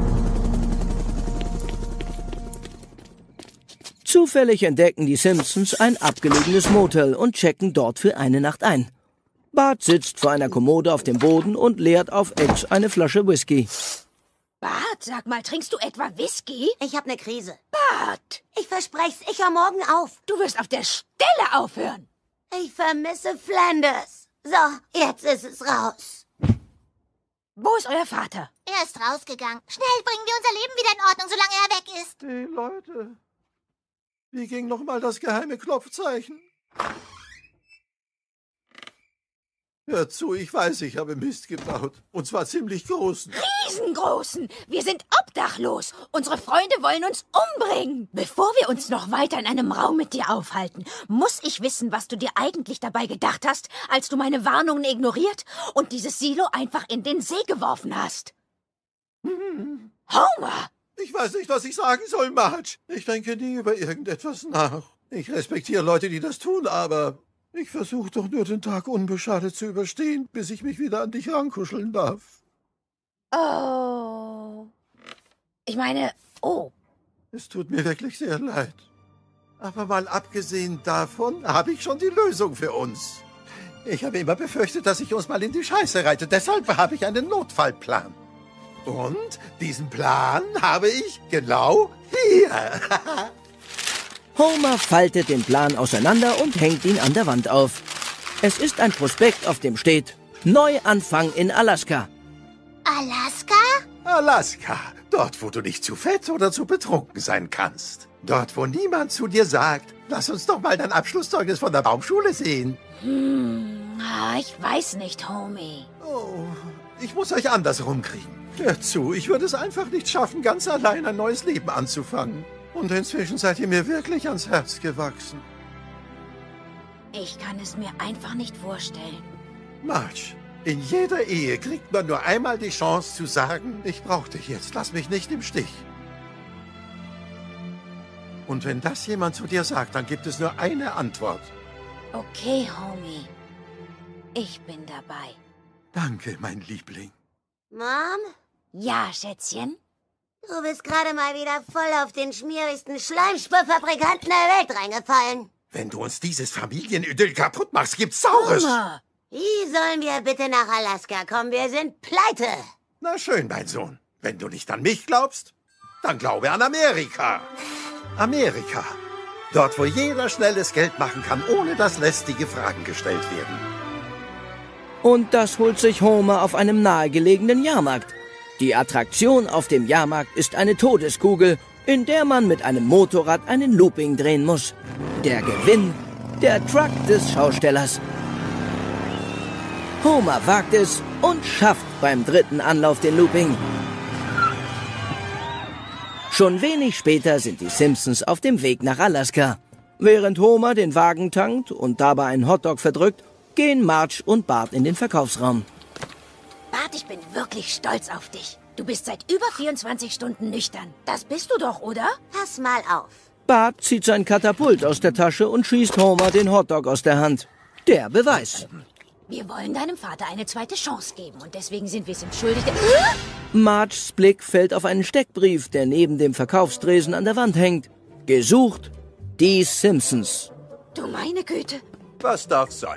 Zufällig entdecken die Simpsons ein abgelegenes Motel und checken dort für eine Nacht ein. Bart sitzt vor einer Kommode auf dem Boden und leert auf Ex eine Flasche Whisky. Bart, sag mal, trinkst du etwa Whisky? Ich hab ne Krise. Bart! Ich versprech's, ich hör morgen auf. Du wirst auf der Stelle aufhören. Ich vermisse Flanders. So, jetzt ist es raus. Wo ist euer Vater? Er ist rausgegangen. Schnell, bringen wir unser Leben wieder in Ordnung, solange er weg ist. Hey, Leute. Wie ging nochmal das geheime Klopfzeichen? Hört zu, ich weiß, ich habe Mist gebaut. Und zwar ziemlich großen. Riesengroßen! Wir sind obdachlos. Unsere Freunde wollen uns umbringen. Bevor wir uns noch weiter in einem Raum mit dir aufhalten, muss ich wissen, was du dir eigentlich dabei gedacht hast, als du meine Warnungen ignoriert und dieses Silo einfach in den See geworfen hast. Homer! Ich weiß nicht, was ich sagen soll, Marge. Ich denke nie über irgendetwas nach. Ich respektiere Leute, die das tun, aber ich versuche doch nur, den Tag unbeschadet zu überstehen, bis ich mich wieder an dich rankuscheln darf. Oh. Ich meine, oh. Es tut mir wirklich sehr leid. Aber mal abgesehen davon habe ich schon die Lösung für uns. Ich habe immer befürchtet, dass ich uns mal in die Scheiße reite. Deshalb habe ich einen Notfallplan. Und diesen Plan habe ich genau hier. Homer faltet den Plan auseinander und hängt ihn an der Wand auf. Es ist ein Prospekt, auf dem steht: Neuanfang in Alaska. Alaska? Alaska. Dort, wo du nicht zu fett oder zu betrunken sein kannst. Dort, wo niemand zu dir sagt: Lass uns doch mal dein Abschlusszeugnis von der Baumschule sehen. Ich weiß nicht, Homie. Oh, ich muss euch anders rumkriegen. Hört zu, ich würde es einfach nicht schaffen, ganz allein ein neues Leben anzufangen. Und inzwischen seid ihr mir wirklich ans Herz gewachsen. Ich kann es mir einfach nicht vorstellen. Marge, in jeder Ehe kriegt man nur einmal die Chance zu sagen: Ich brauche dich jetzt, lass mich nicht im Stich. Und wenn das jemand zu dir sagt, dann gibt es nur eine Antwort. Okay, Homie. Ich bin dabei. Danke, mein Liebling. Mom? Ja, Schätzchen? Du bist gerade mal wieder voll auf den schmierigsten Schleimspurfabrikanten der Welt reingefallen. Wenn du uns dieses Familienidyll kaputt machst, gibt's Saures. Homer! Wie sollen wir bitte nach Alaska kommen? Wir sind pleite. Na schön, mein Sohn. Wenn du nicht an mich glaubst, dann glaube an Amerika. Amerika. Dort, wo jeder schnelles Geld machen kann, ohne dass lästige Fragen gestellt werden. Und das holt sich Homer auf einem nahegelegenen Jahrmarkt. Die Attraktion auf dem Jahrmarkt ist eine Todeskugel, in der man mit einem Motorrad einen Looping drehen muss. Der Gewinn, der Truck des Schaustellers. Homer wagt es und schafft beim 3. Anlauf den Looping. Schon wenig später sind die Simpsons auf dem Weg nach Alaska. Während Homer den Wagen tankt und dabei einen Hotdog verdrückt, gehen Marge und Bart in den Verkaufsraum. Bart, ich bin wirklich stolz auf dich. Du bist seit über 24 Stunden nüchtern. Das bist du doch, oder? Pass mal auf. Bart zieht sein Katapult aus der Tasche und schießt Homer den Hotdog aus der Hand. Der Beweis. Wir wollen deinem Vater eine zweite Chance geben und deswegen sind wir es ihm schuldig. Marges Blick fällt auf einen Steckbrief, der neben dem Verkaufstresen an der Wand hängt. Gesucht, die Simpsons. Du meine Güte. Was darf sein?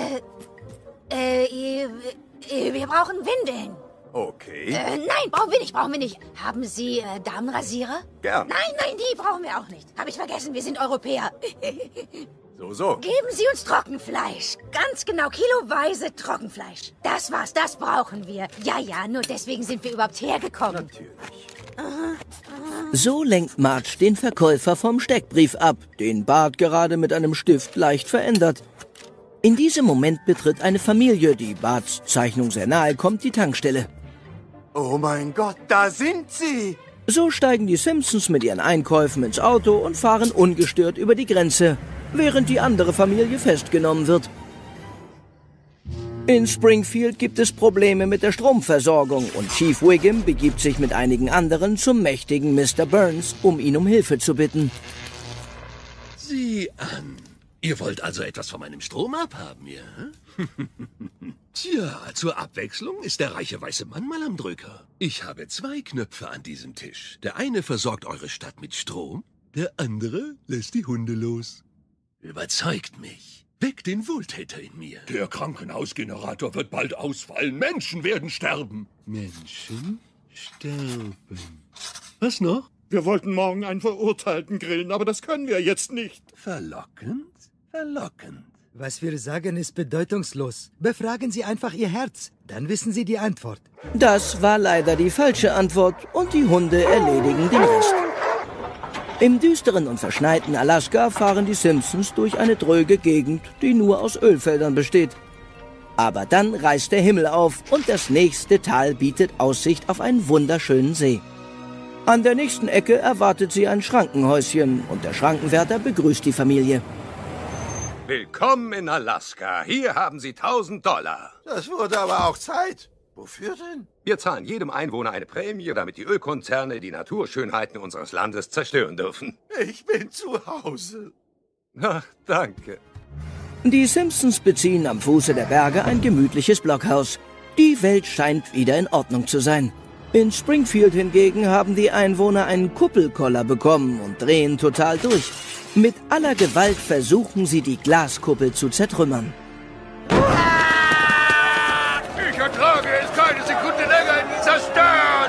Wir brauchen Windeln. Okay. Nein, brauchen wir nicht. Haben Sie Damenrasierer? Gern. Nein, die brauchen wir auch nicht. Hab ich vergessen, wir sind Europäer. So. Geben Sie uns Trockenfleisch. Ganz genau, kiloweise Trockenfleisch. Das war's, das brauchen wir. Ja, nur deswegen sind wir überhaupt hergekommen. Natürlich. So lenkt Marge den Verkäufer vom Steckbrief ab, den Bart gerade mit einem Stift leicht verändert. In diesem Moment betritt eine Familie, die Barts Zeichnung sehr nahe kommt, die Tankstelle. Oh mein Gott, da sind sie! So steigen die Simpsons mit ihren Einkäufen ins Auto und fahren ungestört über die Grenze, während die andere Familie festgenommen wird. In Springfield gibt es Probleme mit der Stromversorgung und Chief Wiggum begibt sich mit einigen anderen zum mächtigen Mr. Burns, um ihn um Hilfe zu bitten. Sieh an. Ihr wollt also etwas von meinem Strom abhaben, ja? Tja, zur Abwechslung ist der reiche weiße Mann mal am Drücker. Ich habe 2 Knöpfe an diesem Tisch. Der eine versorgt eure Stadt mit Strom, der andere lässt die Hunde los. Überzeugt mich. Weckt den Wohltäter in mir. Der Krankenhausgenerator wird bald ausfallen. Menschen werden sterben. Menschen sterben. Was noch? Wir wollten morgen einen Verurteilten grillen, aber das können wir jetzt nicht. Verlockend, verlockend. Was wir sagen, ist bedeutungslos. Befragen Sie einfach Ihr Herz, dann wissen Sie die Antwort. Das war leider die falsche Antwort und die Hunde erledigen den Rest. Im düsteren und verschneiten Alaska fahren die Simpsons durch eine dröge Gegend, die nur aus Ölfeldern besteht. Aber dann reißt der Himmel auf und das nächste Tal bietet Aussicht auf einen wunderschönen See. An der nächsten Ecke erwartet sie ein Schrankenhäuschen und der Schrankenwärter begrüßt die Familie. Willkommen in Alaska. Hier haben Sie $1000. Das wurde aber auch Zeit. Wofür denn? Wir zahlen jedem Einwohner eine Prämie, damit die Ölkonzerne die Naturschönheiten unseres Landes zerstören dürfen. Ich bin zu Hause. Ach, danke. Die Simpsons beziehen am Fuße der Berge ein gemütliches Blockhaus. Die Welt scheint wieder in Ordnung zu sein. In Springfield hingegen haben die Einwohner einen Kuppelkoller bekommen und drehen total durch. Mit aller Gewalt versuchen sie, die Glaskuppel zu zertrümmern. Ich ertrage es keine Sekunde länger in dieser Stadt!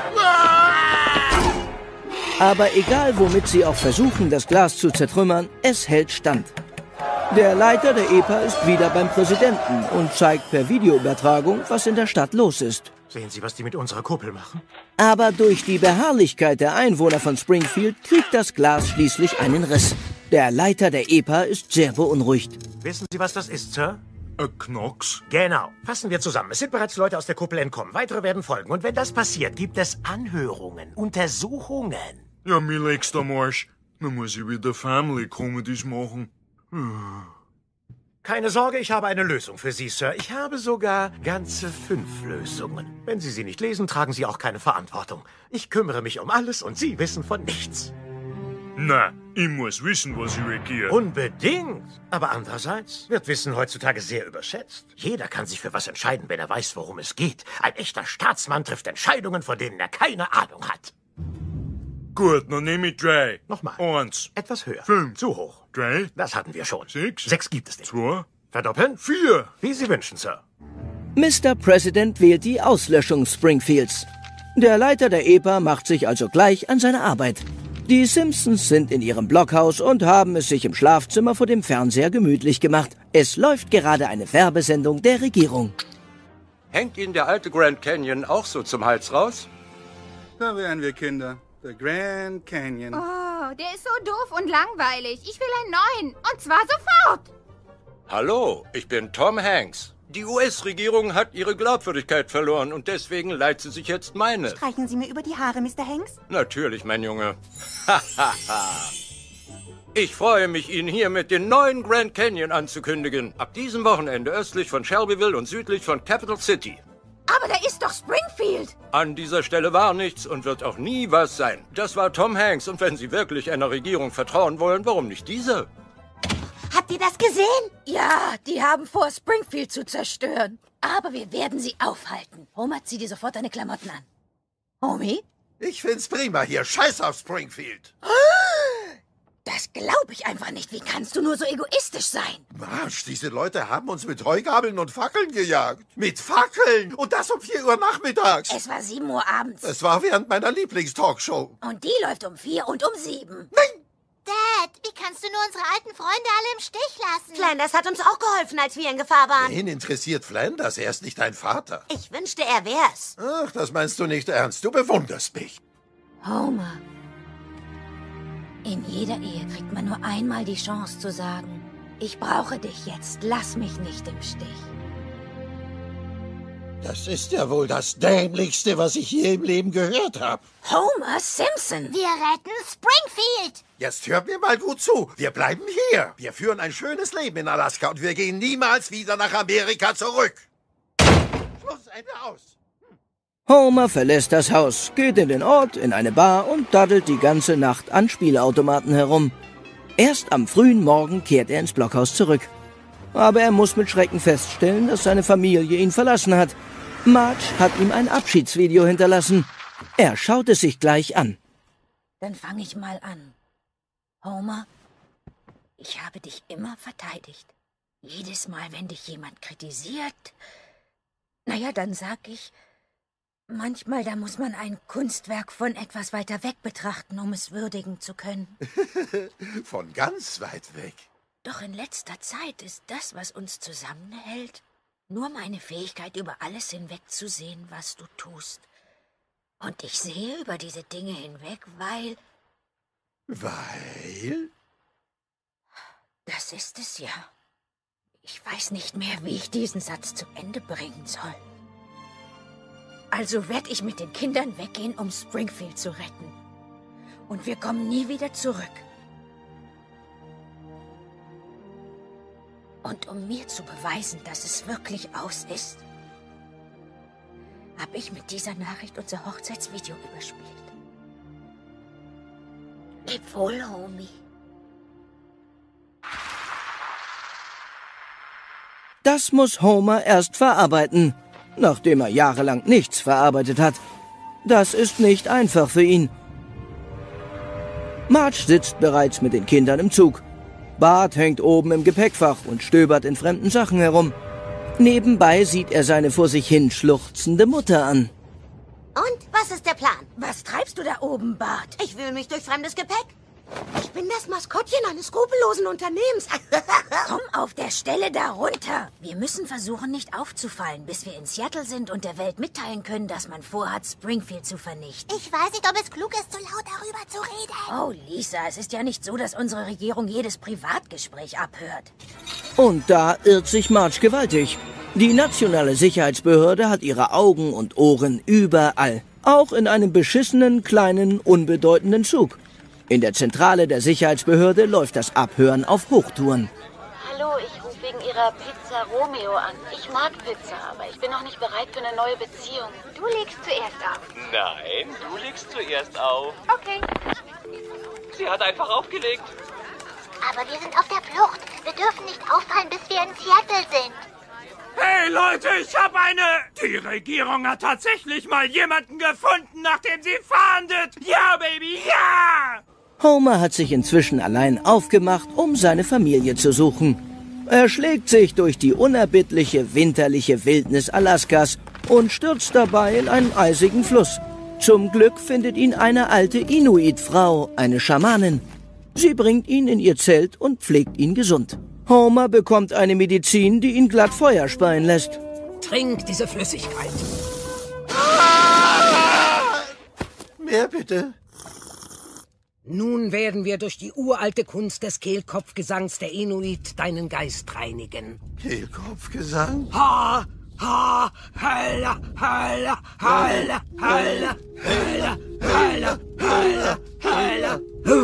Aber egal, womit sie auch versuchen, das Glas zu zertrümmern, es hält stand. Der Leiter der EPA ist wieder beim Präsidenten und zeigt per Videoübertragung, was in der Stadt los ist. Sehen Sie, was die mit unserer Kuppel machen? Aber durch die Beharrlichkeit der Einwohner von Springfield kriegt das Glas schließlich einen Riss. Der Leiter der EPA ist sehr beunruhigt. Wissen Sie, was das ist, Sir? Knocks? Genau. Fassen wir zusammen. Es sind bereits Leute aus der Kuppel entkommen. Weitere werden folgen. Und wenn das passiert, gibt es Anhörungen, Untersuchungen. Ja, mir legst am Arsch. Dann muss ich wieder Family Comedies machen. Keine Sorge, ich habe eine Lösung für Sie, Sir. Ich habe sogar ganze 5 Lösungen. Wenn Sie sie nicht lesen, tragen Sie auch keine Verantwortung. Ich kümmere mich um alles und Sie wissen von nichts. Na, ich muss wissen, was ich regiere. Unbedingt. Aber andererseits wird Wissen heutzutage sehr überschätzt. Jeder kann sich für was entscheiden, wenn er weiß, worum es geht. Ein echter Staatsmann trifft Entscheidungen, von denen er keine Ahnung hat. Gut, dann nehme ich 3. Nochmal. 1. Etwas höher. 5. Zu hoch. 3. Das hatten wir schon. 6. 6 gibt es nicht. 2. Verdoppeln? 4. Wie Sie wünschen, Sir. Mr. President wählt die Auslöschung Springfields. Der Leiter der EPA macht sich also gleich an seine Arbeit. Die Simpsons sind in ihrem Blockhaus und haben es sich im Schlafzimmer vor dem Fernseher gemütlich gemacht. Es läuft gerade eine Werbesendung der Regierung. Hängt Ihnen der alte Grand Canyon auch so zum Hals raus? Da wären wir Kinder. Der Grand Canyon. Oh, der ist so doof und langweilig. Ich will einen neuen. Und zwar sofort. Hallo, ich bin Tom Hanks. Die US-Regierung hat ihre Glaubwürdigkeit verloren und deswegen leiht sie sich jetzt meine. Streichen Sie mir über die Haare, Mr. Hanks? Natürlich, mein Junge. Ich freue mich, Ihnen hiermit den neuen Grand Canyon anzukündigen. Ab diesem Wochenende östlich von Shelbyville und südlich von Capital City. Aber da ist doch Springfield. An dieser Stelle war nichts und wird auch nie was sein. Das war Tom Hanks und wenn Sie wirklich einer Regierung vertrauen wollen, warum nicht diese? Habt ihr das gesehen? Ja, die haben vor, Springfield zu zerstören. Aber wir werden sie aufhalten. Homer, zieh dir sofort deine Klamotten an. Homie? Ich find's prima hier. Scheiß auf Springfield. Das glaube ich einfach nicht. Wie kannst du nur so egoistisch sein? Marsch, diese Leute haben uns mit Heugabeln und Fackeln gejagt. Mit Fackeln! Und das um 4 Uhr nachmittags. Es war 7 Uhr abends. Es war während meiner Lieblingstalkshow. Und die läuft um 4 und um 7. Nein! Dad, wie kannst du nur unsere alten Freunde alle im Stich lassen? Flanders hat uns auch geholfen, als wir in Gefahr waren. Wen interessiert Flanders? Er ist nicht dein Vater. Ich wünschte, er wär's. Ach, das meinst du nicht ernst. Du bewunderst mich. Homer. In jeder Ehe kriegt man nur einmal die Chance zu sagen, ich brauche dich jetzt, lass mich nicht im Stich. Das ist ja wohl das Dämlichste, was ich je im Leben gehört habe. Homer Simpson. Wir retten Springfield. Jetzt hört mir mal gut zu. Wir bleiben hier. Wir führen ein schönes Leben in Alaska und wir gehen niemals wieder nach Amerika zurück. Schluss, Ende aus. Homer verlässt das Haus, geht in den Ort, in eine Bar und daddelt die ganze Nacht an Spielautomaten herum. Erst am frühen Morgen kehrt er ins Blockhaus zurück. Aber er muss mit Schrecken feststellen, dass seine Familie ihn verlassen hat. Marge hat ihm ein Abschiedsvideo hinterlassen. Er schaut es sich gleich an. Dann fange ich mal an. Homer, ich habe dich immer verteidigt. Jedes Mal, wenn dich jemand kritisiert, naja, dann sag ich, manchmal, da muss man ein Kunstwerk von etwas weiter weg betrachten, um es würdigen zu können. Von ganz weit weg. Doch in letzter Zeit ist das, was uns zusammenhält, nur meine Fähigkeit, über alles hinwegzusehen, was du tust. Und ich sehe über diese Dinge hinweg, weil... Weil? Das ist es ja. Ich weiß nicht mehr, wie ich diesen Satz zu Ende bringen soll. Also werde ich mit den Kindern weggehen, um Springfield zu retten. Und wir kommen nie wieder zurück. Und um mir zu beweisen, dass es wirklich aus ist, habe ich mit dieser Nachricht unser Hochzeitsvideo überspielt. Leb wohl, Homie. Das muss Homer erst verarbeiten, nachdem er jahrelang nichts verarbeitet hat. Das ist nicht einfach für ihn. Marge sitzt bereits mit den Kindern im Zug. Bart hängt oben im Gepäckfach und stöbert in fremden Sachen herum. Nebenbei sieht er seine vor sich hin schluchzende Mutter an. Und, was ist der Plan? Was treibst du da oben, Bart? Ich wühle mich durch fremdes Gepäck. Ich bin das Maskottchen eines skrupellosen Unternehmens. Komm auf der Stelle da runter. Wir müssen versuchen, nicht aufzufallen, bis wir in Seattle sind und der Welt mitteilen können, dass man vorhat, Springfield zu vernichten. Ich weiß nicht, ob es klug ist, so laut darüber zu reden. Oh, Lisa, es ist ja nicht so, dass unsere Regierung jedes Privatgespräch abhört. Und da irrt sich Marge gewaltig. Die nationale Sicherheitsbehörde hat ihre Augen und Ohren überall. Auch in einem beschissenen, kleinen, unbedeutenden Zug. In der Zentrale der Sicherheitsbehörde läuft das Abhören auf Hochtouren. Hallo, ich rufe wegen Ihrer Pizza Romeo an. Ich mag Pizza, aber ich bin noch nicht bereit für eine neue Beziehung. Du legst zuerst auf. Nein, du legst zuerst auf. Okay. Sie hat einfach aufgelegt. Aber wir sind auf der Flucht. Wir dürfen nicht auffallen, bis wir in Seattle sind. Hey Leute, ich habe eine... Die Regierung hat tatsächlich mal jemanden gefunden, nach dem sie fahndet. Ja, Baby, ja! Homer hat sich inzwischen allein aufgemacht, um seine Familie zu suchen. Er schlägt sich durch die unerbittliche, winterliche Wildnis Alaskas und stürzt dabei in einen eisigen Fluss. Zum Glück findet ihn eine alte Inuit-Frau, eine Schamanin. Sie bringt ihn in ihr Zelt und pflegt ihn gesund. Homer bekommt eine Medizin, die ihn glatt Feuer speien lässt. Trink diese Flüssigkeit. Mehr bitte. Nun werden wir durch die uralte Kunst des Kehlkopfgesangs der Inuit deinen Geist reinigen. Kehlkopfgesang? Ha, ha, halla, halla, halla, halla, halla, halla, halla,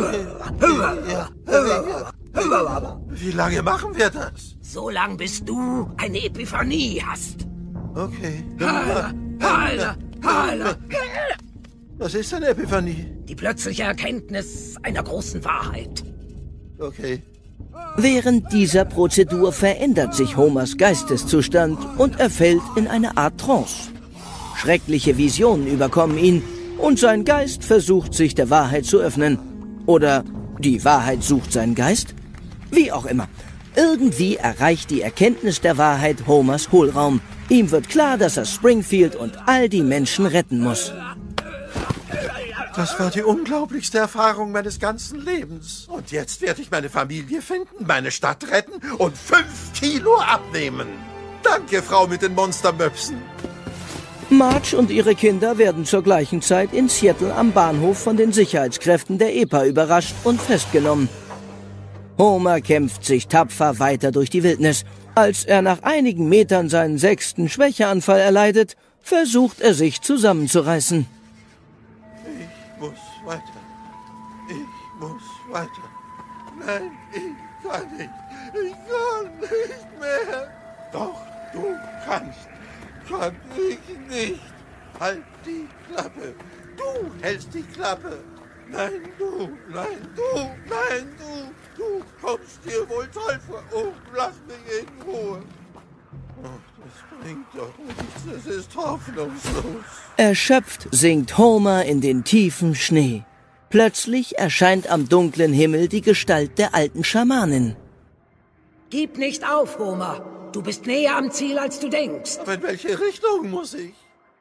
halla. Wie lange machen wir das? So lang, bis du eine Epiphanie hast. Okay. Halla, halla, halla. Was ist eine Epiphanie? Die plötzliche Erkenntnis einer großen Wahrheit. Okay. Während dieser Prozedur verändert sich Homers Geisteszustand und er fällt in eine Art Trance. Schreckliche Visionen überkommen ihn und sein Geist versucht, sich der Wahrheit zu öffnen. Oder die Wahrheit sucht seinen Geist? Wie auch immer. Irgendwie erreicht die Erkenntnis der Wahrheit Homers Hohlraum. Ihm wird klar, dass er Springfield und all die Menschen retten muss. Das war die unglaublichste Erfahrung meines ganzen Lebens. Und jetzt werde ich meine Familie finden, meine Stadt retten und 5 Kilo abnehmen. Danke, Frau mit den Monstermöpsen. Marge und ihre Kinder werden zur gleichen Zeit in Seattle am Bahnhof von den Sicherheitskräften der EPA überrascht und festgenommen. Homer kämpft sich tapfer weiter durch die Wildnis. Als er nach einigen Metern seinen 6. Schwächeanfall erleidet, versucht er sich zusammenzureißen. Ich muss weiter. Ich muss weiter. Nein, ich kann nicht. Ich kann nicht mehr. Doch, du kannst. Kann ich nicht. Halt die Klappe. Du hältst die Klappe. Nein, du. Nein, du. Nein, du. Du kommst dir wohl toll vor. Oh, lass mich in Ruhe. Oh, das bringt doch nichts. Es ist hoffnungslos. Erschöpft sinkt Homer in den tiefen Schnee. Plötzlich erscheint am dunklen Himmel die Gestalt der alten Schamanin. Gib nicht auf, Homer. Du bist näher am Ziel, als du denkst. Aber in welche Richtung muss ich?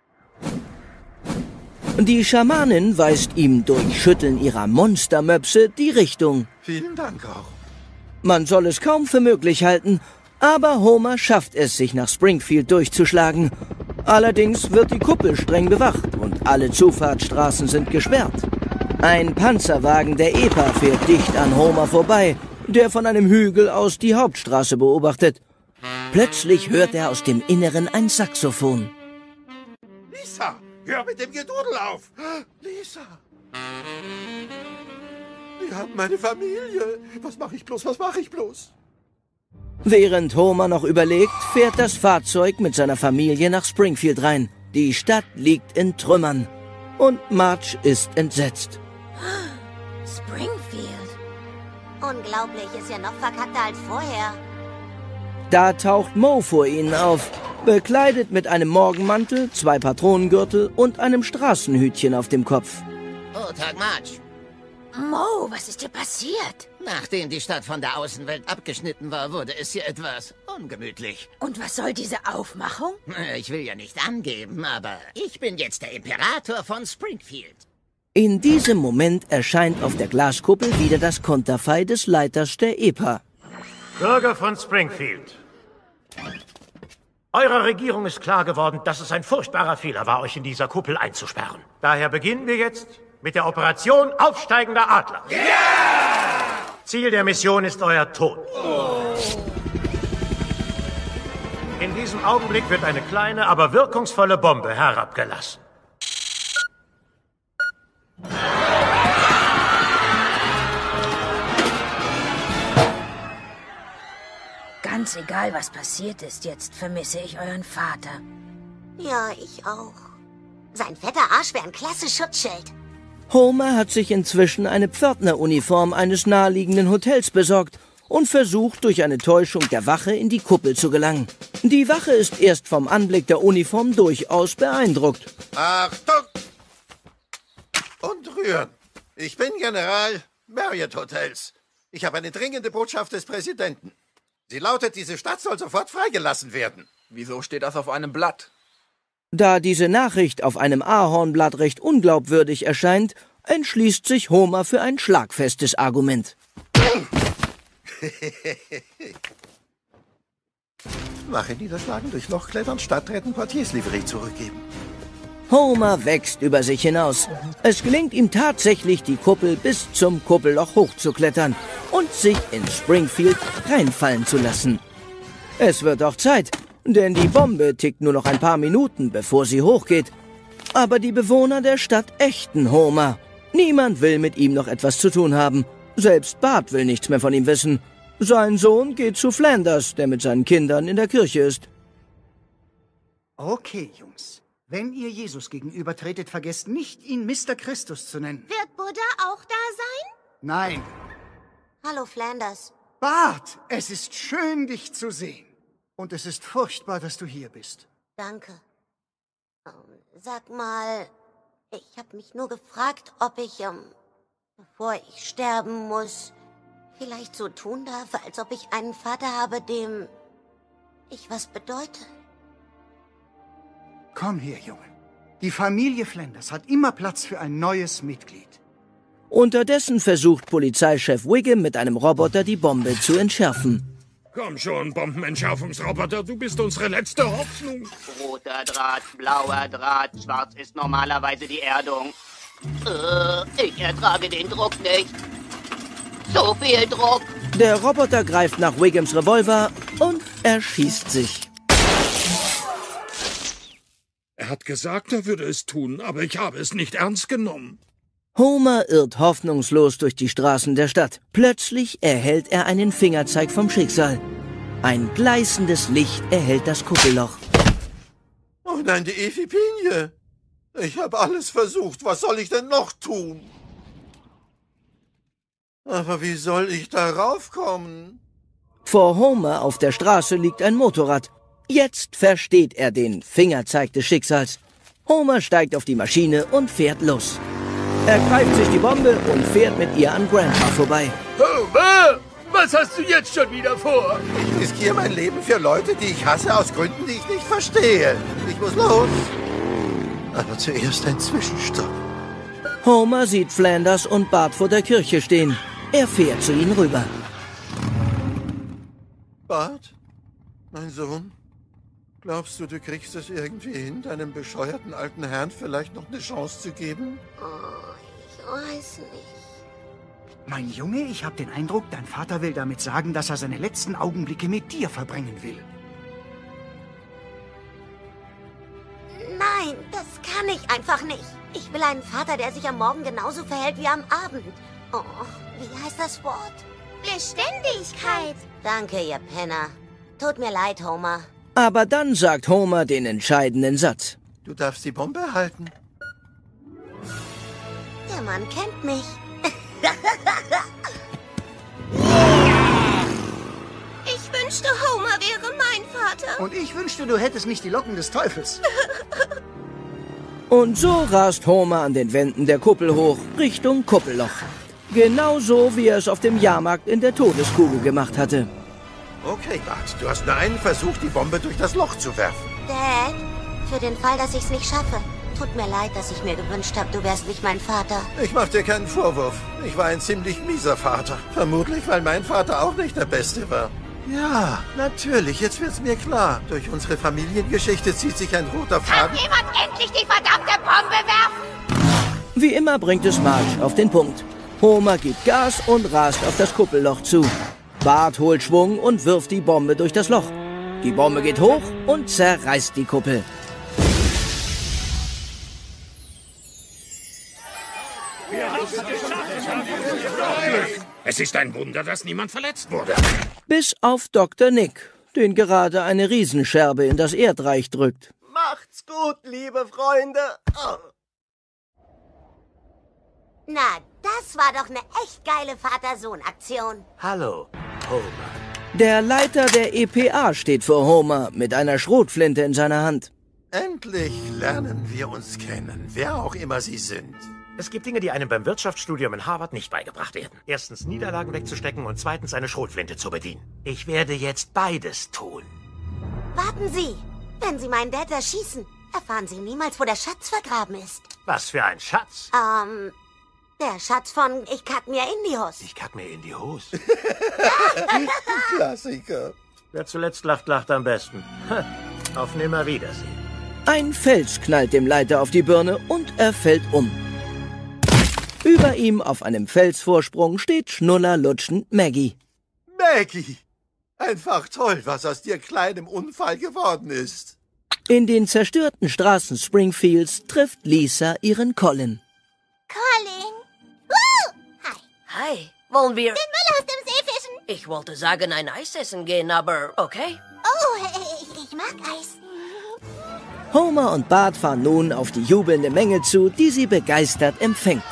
Die Schamanin weist ihm durch Schütteln ihrer Monstermöpse die Richtung. Vielen Dank auch. Man soll es kaum für möglich halten, aber Homer schafft es, sich nach Springfield durchzuschlagen. Allerdings wird die Kuppel streng bewacht und alle Zufahrtsstraßen sind gesperrt. Ein Panzerwagen der EPA fährt dicht an Homer vorbei, der von einem Hügel aus die Hauptstraße beobachtet. Plötzlich hört er aus dem Inneren ein Saxophon. Lisa, hör mit dem Gedudel auf! Lisa! Wir haben meine Familie. Was mache ich bloß, was mache ich bloß? Während Homer noch überlegt, fährt das Fahrzeug mit seiner Familie nach Springfield rein. Die Stadt liegt in Trümmern. Und Marge ist entsetzt. Springfield? Unglaublich, ist ja noch verkackter als vorher. Da taucht Mo vor ihnen auf, bekleidet mit einem Morgenmantel, 2 Patronengürtel und einem Straßenhütchen auf dem Kopf. Oh, Tag, Marge. Mo, was ist dir passiert? Nachdem die Stadt von der Außenwelt abgeschnitten war, wurde es hier etwas ungemütlich. Und was soll diese Aufmachung? Ich will ja nicht angeben, aber ich bin jetzt der Imperator von Springfield. In diesem Moment erscheint auf der Glaskuppel wieder das Konterfei des Leiters der EPA. Bürger von Springfield. Eurer Regierung ist klar geworden, dass es ein furchtbarer Fehler war, euch in dieser Kuppel einzusperren. Daher beginnen wir jetzt mit der Operation Aufsteigender Adler. Yeah! Ziel der Mission ist euer Tod. In diesem Augenblick wird eine kleine, aber wirkungsvolle Bombe herabgelassen. Ganz egal, was passiert ist, jetzt vermisse ich euren Vater. Ja, ich auch. Sein fetter Arsch wäre ein klasse Schutzschild. Homer hat sich inzwischen eine Pförtneruniform eines naheliegenden Hotels besorgt und versucht, durch eine Täuschung der Wache in die Kuppel zu gelangen. Die Wache ist erst vom Anblick der Uniform durchaus beeindruckt. Achtung! Und rühren. Ich bin General Marriott Hotels. Ich habe eine dringende Botschaft des Präsidenten. Sie lautet, diese Stadt soll sofort freigelassen werden. Wieso steht das auf einem Blatt? Da diese Nachricht auf einem Ahornblatt recht unglaubwürdig erscheint, entschließt sich Homer für ein schlagfestes Argument. Wache niederschlagen, durch Loch klettern, Stadtretten, Portiersliverie zurückgeben. Homer wächst über sich hinaus. Es gelingt ihm tatsächlich, die Kuppel bis zum Kuppelloch hochzuklettern und sich in Springfield reinfallen zu lassen. Es wird auch Zeit, denn die Bombe tickt nur noch ein paar Minuten, bevor sie hochgeht. Aber die Bewohner der Stadt ächten Homer. Niemand will mit ihm noch etwas zu tun haben. Selbst Bart will nichts mehr von ihm wissen. Sein Sohn geht zu Flanders, der mit seinen Kindern in der Kirche ist. Okay, Jungs. Wenn ihr Jesus gegenübertretet, vergesst nicht, ihn Mr. Christus zu nennen. Wird Buddha auch da sein? Nein. Hallo, Flanders. Bart, es ist schön, dich zu sehen. Und es ist furchtbar, dass du hier bist. Danke. Sag mal, ich habe mich nur gefragt, ob ich, bevor ich sterben muss, vielleicht so tun darf, als ob ich einen Vater habe, dem ich was bedeute. Komm her, Junge. Die Familie Flanders hat immer Platz für ein neues Mitglied. Unterdessen versucht Polizeichef Wiggum mit einem Roboter die Bombe zu entschärfen. Komm schon, Bombenentschärfungsroboter, du bist unsere letzte Hoffnung. Roter Draht, blauer Draht, schwarz ist normalerweise die Erdung. Ich ertrage den Druck nicht. So viel Druck. Der Roboter greift nach Wiggums Revolver und erschießt sich. Er hat gesagt, er würde es tun, aber ich habe es nicht ernst genommen. Homer irrt hoffnungslos durch die Straßen der Stadt. Plötzlich erhält er einen Fingerzeig vom Schicksal. Ein gleißendes Licht erhellt das Kuppelloch. Oh nein, die Ephipinie. Ich habe alles versucht. Was soll ich denn noch tun? Aber wie soll ich da raufkommen? Vor Homer auf der Straße liegt ein Motorrad. Jetzt versteht er den Fingerzeig des Schicksals. Homer steigt auf die Maschine und fährt los. Er greift sich die Bombe und fährt mit ihr an Grandpa vorbei. Homer, was hast du jetzt schon wieder vor? Ich riskiere mein Leben für Leute, die ich hasse, aus Gründen, die ich nicht verstehe. Ich muss los. Aber zuerst ein Zwischenstopp. Homer sieht Flanders und Bart vor der Kirche stehen. Er fährt zu ihnen rüber. Bart, mein Sohn, glaubst du, du kriegst es irgendwie hin, deinem bescheuerten alten Herrn vielleicht noch eine Chance zu geben? Oh, ich weiß nicht. Mein Junge, ich habe den Eindruck, dein Vater will damit sagen, dass er seine letzten Augenblicke mit dir verbringen will. Nein, das kann ich einfach nicht. Ich will einen Vater, der sich am Morgen genauso verhält wie am Abend. Oh, wie heißt das Wort? Beständigkeit. Danke, ihr Penner. Tut mir leid, Homer. Aber dann sagt Homer den entscheidenden Satz. Du darfst die Bombe halten. Der Mann kennt mich. Ich wünschte, Homer wäre mein Vater. Und ich wünschte, du hättest nicht die Locken des Teufels. Und so rast Homer an den Wänden der Kuppel hoch, Richtung Kuppelloch. Genauso, wie er es auf dem Jahrmarkt in der Todeskugel gemacht hatte. Okay, Bart, du hast nur einen Versuch, die Bombe durch das Loch zu werfen. Dad, für den Fall, dass ich's nicht schaffe. Tut mir leid, dass ich mir gewünscht habe, du wärst nicht mein Vater. Ich mach dir keinen Vorwurf. Ich war ein ziemlich mieser Vater. Vermutlich, weil mein Vater auch nicht der Beste war. Ja, natürlich, jetzt wird's mir klar. Durch unsere Familiengeschichte zieht sich ein roter Faden. Kann jemand endlich die verdammte Bombe werfen? Wie immer bringt es Marge auf den Punkt. Homer gibt Gas und rast auf das Kuppelloch zu. Bart holt Schwung und wirft die Bombe durch das Loch. Die Bombe geht hoch und zerreißt die Kuppel. Es ist ein Wunder, dass niemand verletzt wurde. Bis auf Dr. Nick, den gerade eine Riesenscherbe in das Erdreich drückt. Macht's gut, liebe Freunde. Oh. Na, das war doch eine echt geile Vater-Sohn-Aktion. Hallo, Homer. Der Leiter der EPA steht vor Homer mit einer Schrotflinte in seiner Hand. Endlich lernen wir uns kennen, wer auch immer Sie sind. Es gibt Dinge, die einem beim Wirtschaftsstudium in Harvard nicht beigebracht werden. Erstens Niederlagen wegzustecken und zweitens eine Schrotflinte zu bedienen. Ich werde jetzt beides tun. Warten Sie. Wenn Sie meinen Dad erschießen, erfahren Sie niemals, wo der Schatz vergraben ist. Was für ein Schatz? Der Schatz von Ich kack mir in die Hose. Ich kack mir in die Hose. Klassiker. Wer zuletzt lacht, lacht am besten. Auf Nimmerwiedersehen. Ein Fels knallt dem Leiter auf die Birne und er fällt um. Über ihm auf einem Felsvorsprung steht schnullerlutschend Maggie. Maggie! Einfach toll, was aus dir kleinem Unfall geworden ist. In den zerstörten Straßen Springfields trifft Lisa ihren Colin. Colin. Hi, wollen wir... Den Müll aus dem See fischen. Ich wollte sagen, ein Eis essen gehen, aber okay. Oh, ich mag Eis. Homer und Bart fahren nun auf die jubelnde Menge zu, die sie begeistert empfängt.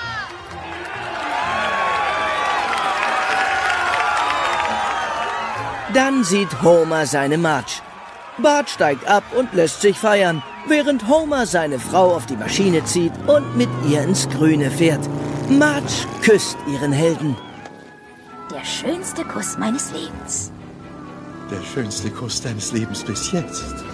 Dann sieht Homer seine Marge. Bart steigt ab und lässt sich feiern, während Homer seine Frau auf die Maschine zieht und mit ihr ins Grüne fährt. Marge küsst ihren Helden. Der schönste Kuss meines Lebens. Der schönste Kuss deines Lebens bis jetzt.